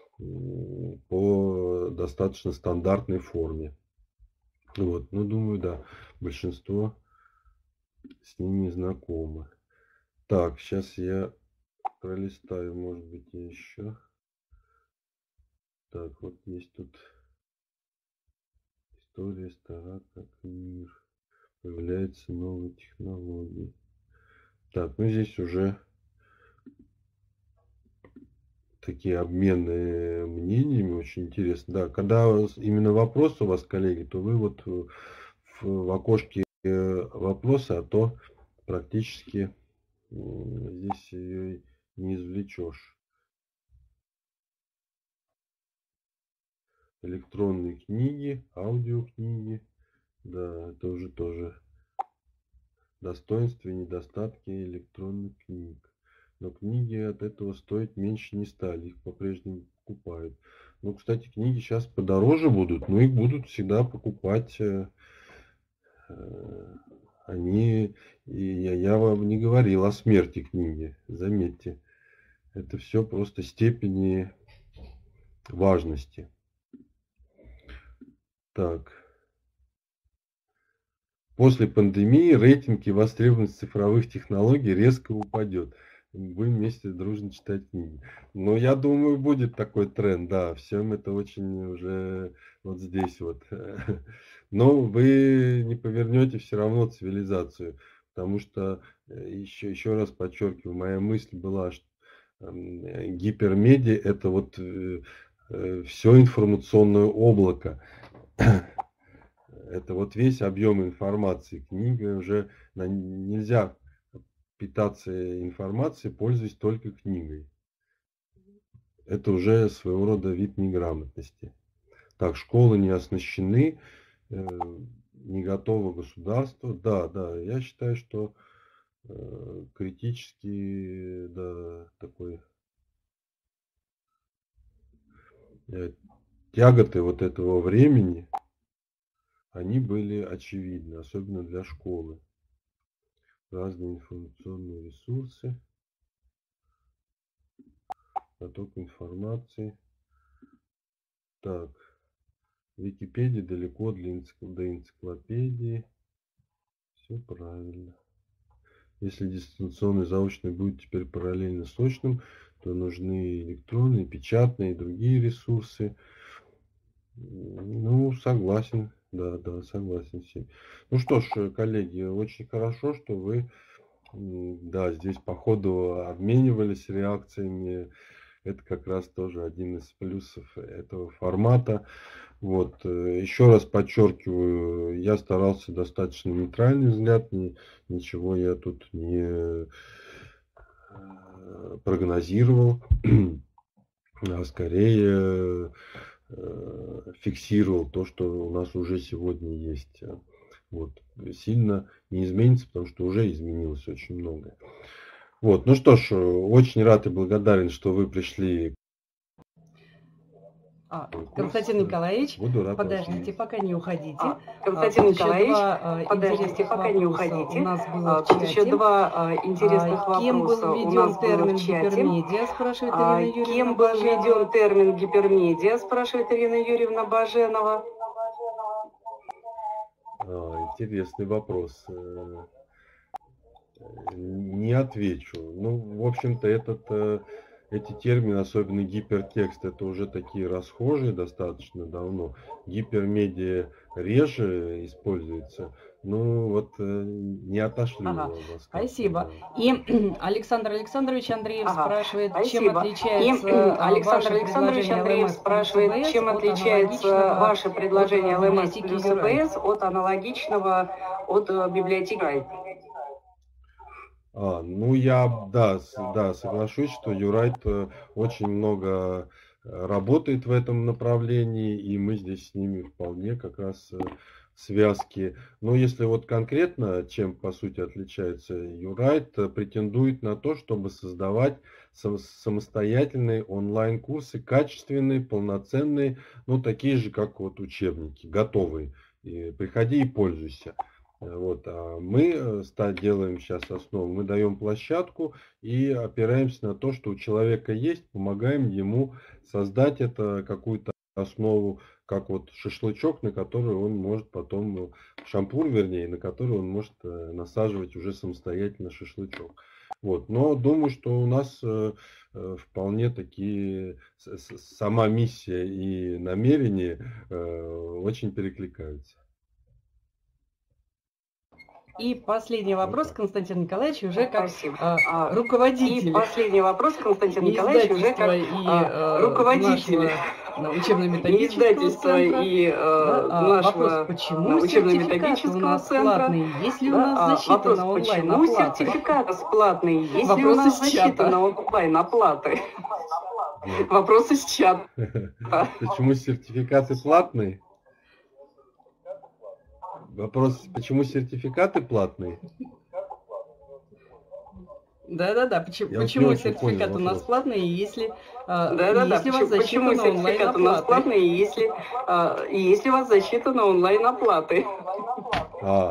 [SPEAKER 1] по достаточно стандартной форме. Вот, ну, думаю, да, большинство с ними знакомы. Так, сейчас я пролистаю, может быть, еще. Так, вот есть тут история стара, как мир. Появляются новые технологии. Так, ну здесь уже такие обмены мнениями, очень интересно. Да, когда именно вопрос у вас, коллеги, то вы вот в, в окошке вопроса, а то практически здесь ее не извлечешь. Электронные книги, аудиокниги. Да, это уже тоже достоинства и недостатки электронных книг. Но книги от этого стоить меньше не стали, их по-прежнему покупают. Ну, кстати, книги сейчас подороже будут, но их будут всегда покупать. Они, и я, я вам не говорил о смерти книги, заметьте. Это все просто степени важности. Так. После пандемии рейтинг и востребованность цифровых технологий резко упадет. Будем вместе дружно читать книги. Но я думаю, будет такой тренд, да, всем это очень уже вот здесь вот. Но вы не повернете все равно цивилизацию, потому что, еще, еще раз подчеркиваю, моя мысль была, что гипермедиа — это вот все информационное облако. Это вот весь объем информации. Книга уже нельзя питаться информацией, пользуясь только книгой. Это уже своего рода вид неграмотности. Так, школы не оснащены, не готово государство. Да, да, я считаю, что критически, да, такой тяготы вот этого времени, они были очевидны, особенно для школы. Разные информационные ресурсы, поток информации. Так, Википедия далеко для энцик... до энциклопедии. Все правильно. Если дистанционный заочный будет теперь параллельно с очным, то нужны электронные, печатные и другие ресурсы. Ну, согласен. Да, да, согласен с ним. Ну что ж, коллеги, очень хорошо, что вы, да, здесь по ходу обменивались реакциями. Это как раз тоже один из плюсов этого формата. Вот. Еще раз подчеркиваю, я старался достаточно нейтральный взгляд, ни, ничего я тут не прогнозировал, а скорее фиксировал то, что у нас уже сегодня есть. Вот. Сильно не изменится, потому что уже изменилось очень многое. Вот. Ну что ж, очень рад и благодарен, что вы пришли.
[SPEAKER 2] А, Константин Николаевич,
[SPEAKER 1] Буду рад
[SPEAKER 2] подождите, пока не уходите.
[SPEAKER 3] А, Константин
[SPEAKER 2] Тут
[SPEAKER 3] Николаевич,
[SPEAKER 2] два,
[SPEAKER 3] подождите, пока не
[SPEAKER 2] вопроса
[SPEAKER 3] уходите.
[SPEAKER 2] У нас было
[SPEAKER 3] А,
[SPEAKER 2] в
[SPEAKER 3] Тут
[SPEAKER 2] чате.
[SPEAKER 3] еще два интересных
[SPEAKER 2] А, Кем был
[SPEAKER 3] вопроса у
[SPEAKER 2] введен
[SPEAKER 3] нас было
[SPEAKER 2] термин
[SPEAKER 3] в чате.
[SPEAKER 2] гипермедиа, спрашивает
[SPEAKER 3] А,
[SPEAKER 2] Ирина Юрьевна
[SPEAKER 3] Кем был
[SPEAKER 2] Баженова.
[SPEAKER 3] введен термин гипермедиа, спрашивает Ирина Юрьевна Баженова.
[SPEAKER 1] А, интересный вопрос. Не отвечу. Ну, в общем-то, этот, эти термины, особенно гипертекст, это уже такие расхожие достаточно давно. Гипермедиа реже используется. Ну, вот не отошлю
[SPEAKER 2] Ага,
[SPEAKER 1] его.
[SPEAKER 2] спасибо. И Александр Александрович Андреев
[SPEAKER 3] Ага,
[SPEAKER 2] спрашивает,
[SPEAKER 3] спасибо.
[SPEAKER 2] чем отличается
[SPEAKER 3] И Александр
[SPEAKER 2] ваше
[SPEAKER 3] Александрович
[SPEAKER 2] предложение
[SPEAKER 3] Андреев
[SPEAKER 2] эл эм эс
[SPEAKER 3] спрашивает,
[SPEAKER 2] плюс
[SPEAKER 3] чем
[SPEAKER 2] эй пи эс от
[SPEAKER 3] отличается
[SPEAKER 2] аналогичного
[SPEAKER 3] ваше предложение
[SPEAKER 2] от
[SPEAKER 3] эл эм эс
[SPEAKER 2] библиотеки
[SPEAKER 3] плюс
[SPEAKER 2] Юрайт?
[SPEAKER 3] эй пи эс от аналогичного от э, библиотеки Юрайт?
[SPEAKER 1] А, ну я, да, с- да, соглашусь, что Юрайт э, очень много э, работает в этом направлении, и мы здесь с ними вполне как раз э, в связке. Но если вот конкретно, чем по сути отличается Юрайт, э, претендует на то, чтобы создавать сам- самостоятельные онлайн-курсы, качественные, полноценные, ну такие же, как вот учебники, готовые. И приходи и пользуйся. Вот, а мы ста- делаем сейчас основу, мы даем площадку и опираемся на то, что у человека есть, помогаем ему создать это какую-то основу, как вот шашлычок, на который он может потом, ну, шампур вернее, на который он может э, насаживать уже самостоятельно шашлычок. Вот, но думаю, что у нас э, э, вполне такие, с- с- сама миссия и намерение э, очень перекликаются.
[SPEAKER 2] И последний вопрос, Константин Николаевич, уже как
[SPEAKER 3] Спасибо.
[SPEAKER 2] а,
[SPEAKER 3] И
[SPEAKER 2] руководитель
[SPEAKER 3] последний вопрос, Константин Николаевич, уже
[SPEAKER 2] издательства
[SPEAKER 3] как
[SPEAKER 2] и
[SPEAKER 3] а,
[SPEAKER 2] э,
[SPEAKER 3] руководитель
[SPEAKER 2] нашего
[SPEAKER 3] и
[SPEAKER 2] учебно-методического
[SPEAKER 3] издательства,
[SPEAKER 2] центра.
[SPEAKER 3] и
[SPEAKER 2] Да,
[SPEAKER 3] э,
[SPEAKER 2] а, вопрос,
[SPEAKER 3] нашего
[SPEAKER 2] почему сертификаты у
[SPEAKER 3] учебно-методического
[SPEAKER 2] нас
[SPEAKER 3] центра.
[SPEAKER 2] платные? Есть ли у
[SPEAKER 3] Да,
[SPEAKER 2] нас
[SPEAKER 3] а,
[SPEAKER 2] защита
[SPEAKER 3] вопрос,
[SPEAKER 2] на онлайн
[SPEAKER 3] почему
[SPEAKER 2] оплаты?
[SPEAKER 3] сертификаты бесплатные? Есть ли у
[SPEAKER 2] Вопрос
[SPEAKER 3] нас
[SPEAKER 2] из
[SPEAKER 3] защита
[SPEAKER 2] чата.
[SPEAKER 3] на онлайн оплаты?
[SPEAKER 1] Вот.
[SPEAKER 3] Вопрос из чата.
[SPEAKER 1] Почему сертификаты платные? Вопрос, почему сертификаты платные?
[SPEAKER 2] Да-да-да, почему,
[SPEAKER 1] Я вот не
[SPEAKER 2] почему
[SPEAKER 1] очень
[SPEAKER 2] сертификаты
[SPEAKER 1] понял
[SPEAKER 2] у нас
[SPEAKER 1] вопрос.
[SPEAKER 2] платные, если, а,
[SPEAKER 3] Да-да-да,
[SPEAKER 2] если у вас
[SPEAKER 3] почему,
[SPEAKER 2] защита
[SPEAKER 3] почему
[SPEAKER 2] на онлайн
[SPEAKER 3] сертификаты у нас
[SPEAKER 2] оплаты?
[SPEAKER 3] платные, если, а, если у вас защита на онлайн оплаты?
[SPEAKER 1] А,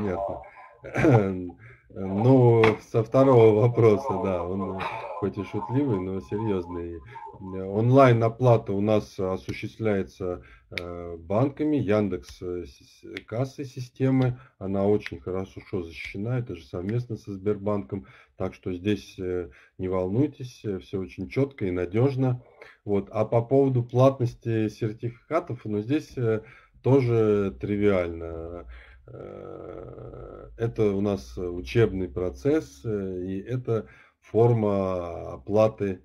[SPEAKER 1] понятно. Ну, со второго вопроса, да, он хоть и шутливый, но серьезный. Онлайн оплата у нас осуществляется э, банками, Яндекс э, с- кассы системы, она очень хорошо защищена, это же совместно со Сбербанком, так что здесь э, не волнуйтесь, все очень четко и надежно. Вот. А по поводу платности сертификатов, ну здесь э, тоже тривиально. Э, Это у нас учебный процесс, э, и это форма оплаты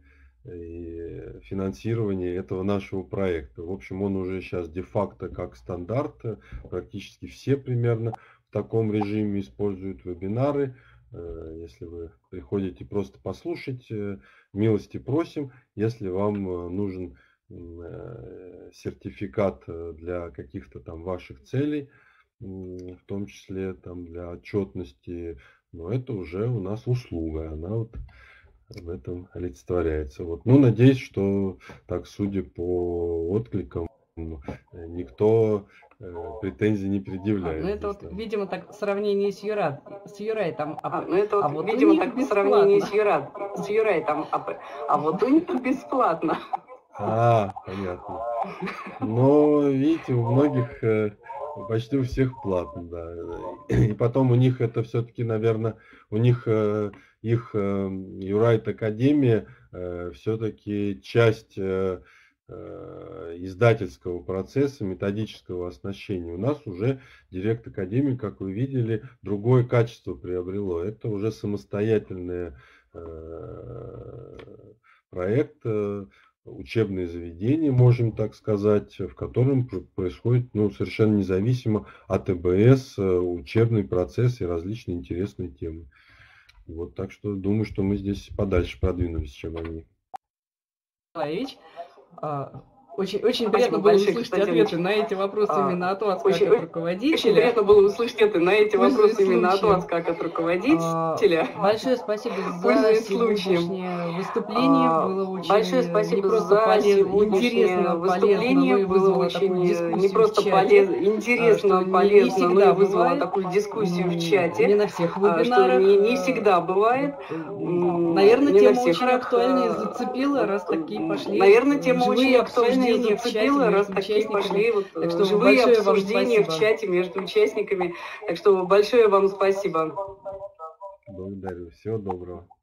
[SPEAKER 1] и финансирования этого нашего проекта. В общем, он уже сейчас де-факто как стандарт, э, практически все примерно в таком режиме используют вебинары. Э, Если вы приходите просто послушать, э, милости просим. Если вам э, нужен м, э, сертификат э, для каких-то там ваших целей, м, в том числе там для отчетности, но это уже у нас услуга, она вот в этом олицетворяется. Вот. Ну, надеюсь, что так, судя по откликам, м, э, никто э, претензий не
[SPEAKER 2] А,
[SPEAKER 1] предъявляет
[SPEAKER 2] ну это
[SPEAKER 1] здесь
[SPEAKER 2] вот,
[SPEAKER 1] нам.
[SPEAKER 2] видимо, так сравнение с Юрай, с Юрайтом.
[SPEAKER 3] А,
[SPEAKER 2] А,
[SPEAKER 3] ну это
[SPEAKER 2] а
[SPEAKER 3] вот,
[SPEAKER 2] вот у
[SPEAKER 3] видимо,
[SPEAKER 2] них
[SPEAKER 3] так по сравнению с,
[SPEAKER 2] бесплатно.
[SPEAKER 3] Юра, с Юрайтом, а, а вот у них бесплатно.
[SPEAKER 1] А, понятно. Но, видите, у многих, э, почти у всех платно, да. И потом у них это все-таки, наверное, у них э, их Юрайт Академия все-таки часть э, э, издательского процесса, методического оснащения. У нас уже Директ Академии, как вы видели, другое качество приобрело. Это уже самостоятельный э, проект, э, учебное заведение, можем так сказать, в котором пр- происходит, ну, совершенно независимо от ЭБС э, учебный процесс и различные интересные темы. Вот, так что думаю, что мы здесь подальше продвинулись, чем они.
[SPEAKER 2] Николаевич, а, очень, очень
[SPEAKER 3] Спасибо
[SPEAKER 2] приятно было
[SPEAKER 3] большое,
[SPEAKER 2] услышать
[SPEAKER 3] Константин
[SPEAKER 2] ответы на эти вопросы
[SPEAKER 3] А,
[SPEAKER 2] именно от вас,
[SPEAKER 3] Очень,
[SPEAKER 2] как от
[SPEAKER 3] очень
[SPEAKER 2] руководителя.
[SPEAKER 3] приятно было услышать это на эти
[SPEAKER 2] Пользуясь
[SPEAKER 3] вопросы именно от вас,
[SPEAKER 2] случаем,
[SPEAKER 3] как от
[SPEAKER 2] а,
[SPEAKER 3] руководителя.
[SPEAKER 2] большое спасибо за
[SPEAKER 3] Пользуясь случаем,
[SPEAKER 2] сегодняшнее выступление.
[SPEAKER 3] а,
[SPEAKER 2] Было
[SPEAKER 3] большое
[SPEAKER 2] очень не
[SPEAKER 3] спасибо
[SPEAKER 2] просто
[SPEAKER 3] за
[SPEAKER 2] полезно,
[SPEAKER 3] сегодняшнее
[SPEAKER 2] интересно, полезно, но
[SPEAKER 3] выступление.
[SPEAKER 2] и
[SPEAKER 3] Было
[SPEAKER 2] вызвало
[SPEAKER 3] очень
[SPEAKER 2] такую
[SPEAKER 3] э, не
[SPEAKER 2] дискуссию в
[SPEAKER 3] просто
[SPEAKER 2] чате,
[SPEAKER 3] полезно,
[SPEAKER 2] а,
[SPEAKER 3] интересно,
[SPEAKER 2] что не, не
[SPEAKER 3] полезно, но и
[SPEAKER 2] всегда
[SPEAKER 3] вызвало
[SPEAKER 2] бывает,
[SPEAKER 3] такую дискуссию в
[SPEAKER 2] м, не
[SPEAKER 3] чате,
[SPEAKER 2] на всех
[SPEAKER 3] а, что
[SPEAKER 2] вебинарах.
[SPEAKER 3] не, не
[SPEAKER 2] э,
[SPEAKER 3] всегда бывает.
[SPEAKER 2] Вот, э,
[SPEAKER 3] М,
[SPEAKER 2] наверное,
[SPEAKER 3] Не на
[SPEAKER 2] тема
[SPEAKER 3] всех
[SPEAKER 2] очень
[SPEAKER 3] вебинарах.
[SPEAKER 2] актуальна и
[SPEAKER 3] э,
[SPEAKER 2] зацепила, раз
[SPEAKER 3] вот,
[SPEAKER 2] такие
[SPEAKER 3] м,
[SPEAKER 2] пошли
[SPEAKER 3] Наверное,
[SPEAKER 2] э,
[SPEAKER 3] тема очень
[SPEAKER 2] живые
[SPEAKER 3] актуальна и
[SPEAKER 2] обсуждения в чате
[SPEAKER 3] зацепила, раз
[SPEAKER 2] между
[SPEAKER 3] такие
[SPEAKER 2] участниками.
[SPEAKER 3] пошли вот
[SPEAKER 2] Так
[SPEAKER 3] э,
[SPEAKER 2] что
[SPEAKER 3] живые
[SPEAKER 2] большое вам
[SPEAKER 3] обсуждения в
[SPEAKER 2] спасибо.
[SPEAKER 3] чате между участниками. Так что большое вам спасибо.
[SPEAKER 1] Благодарю. Всего доброго.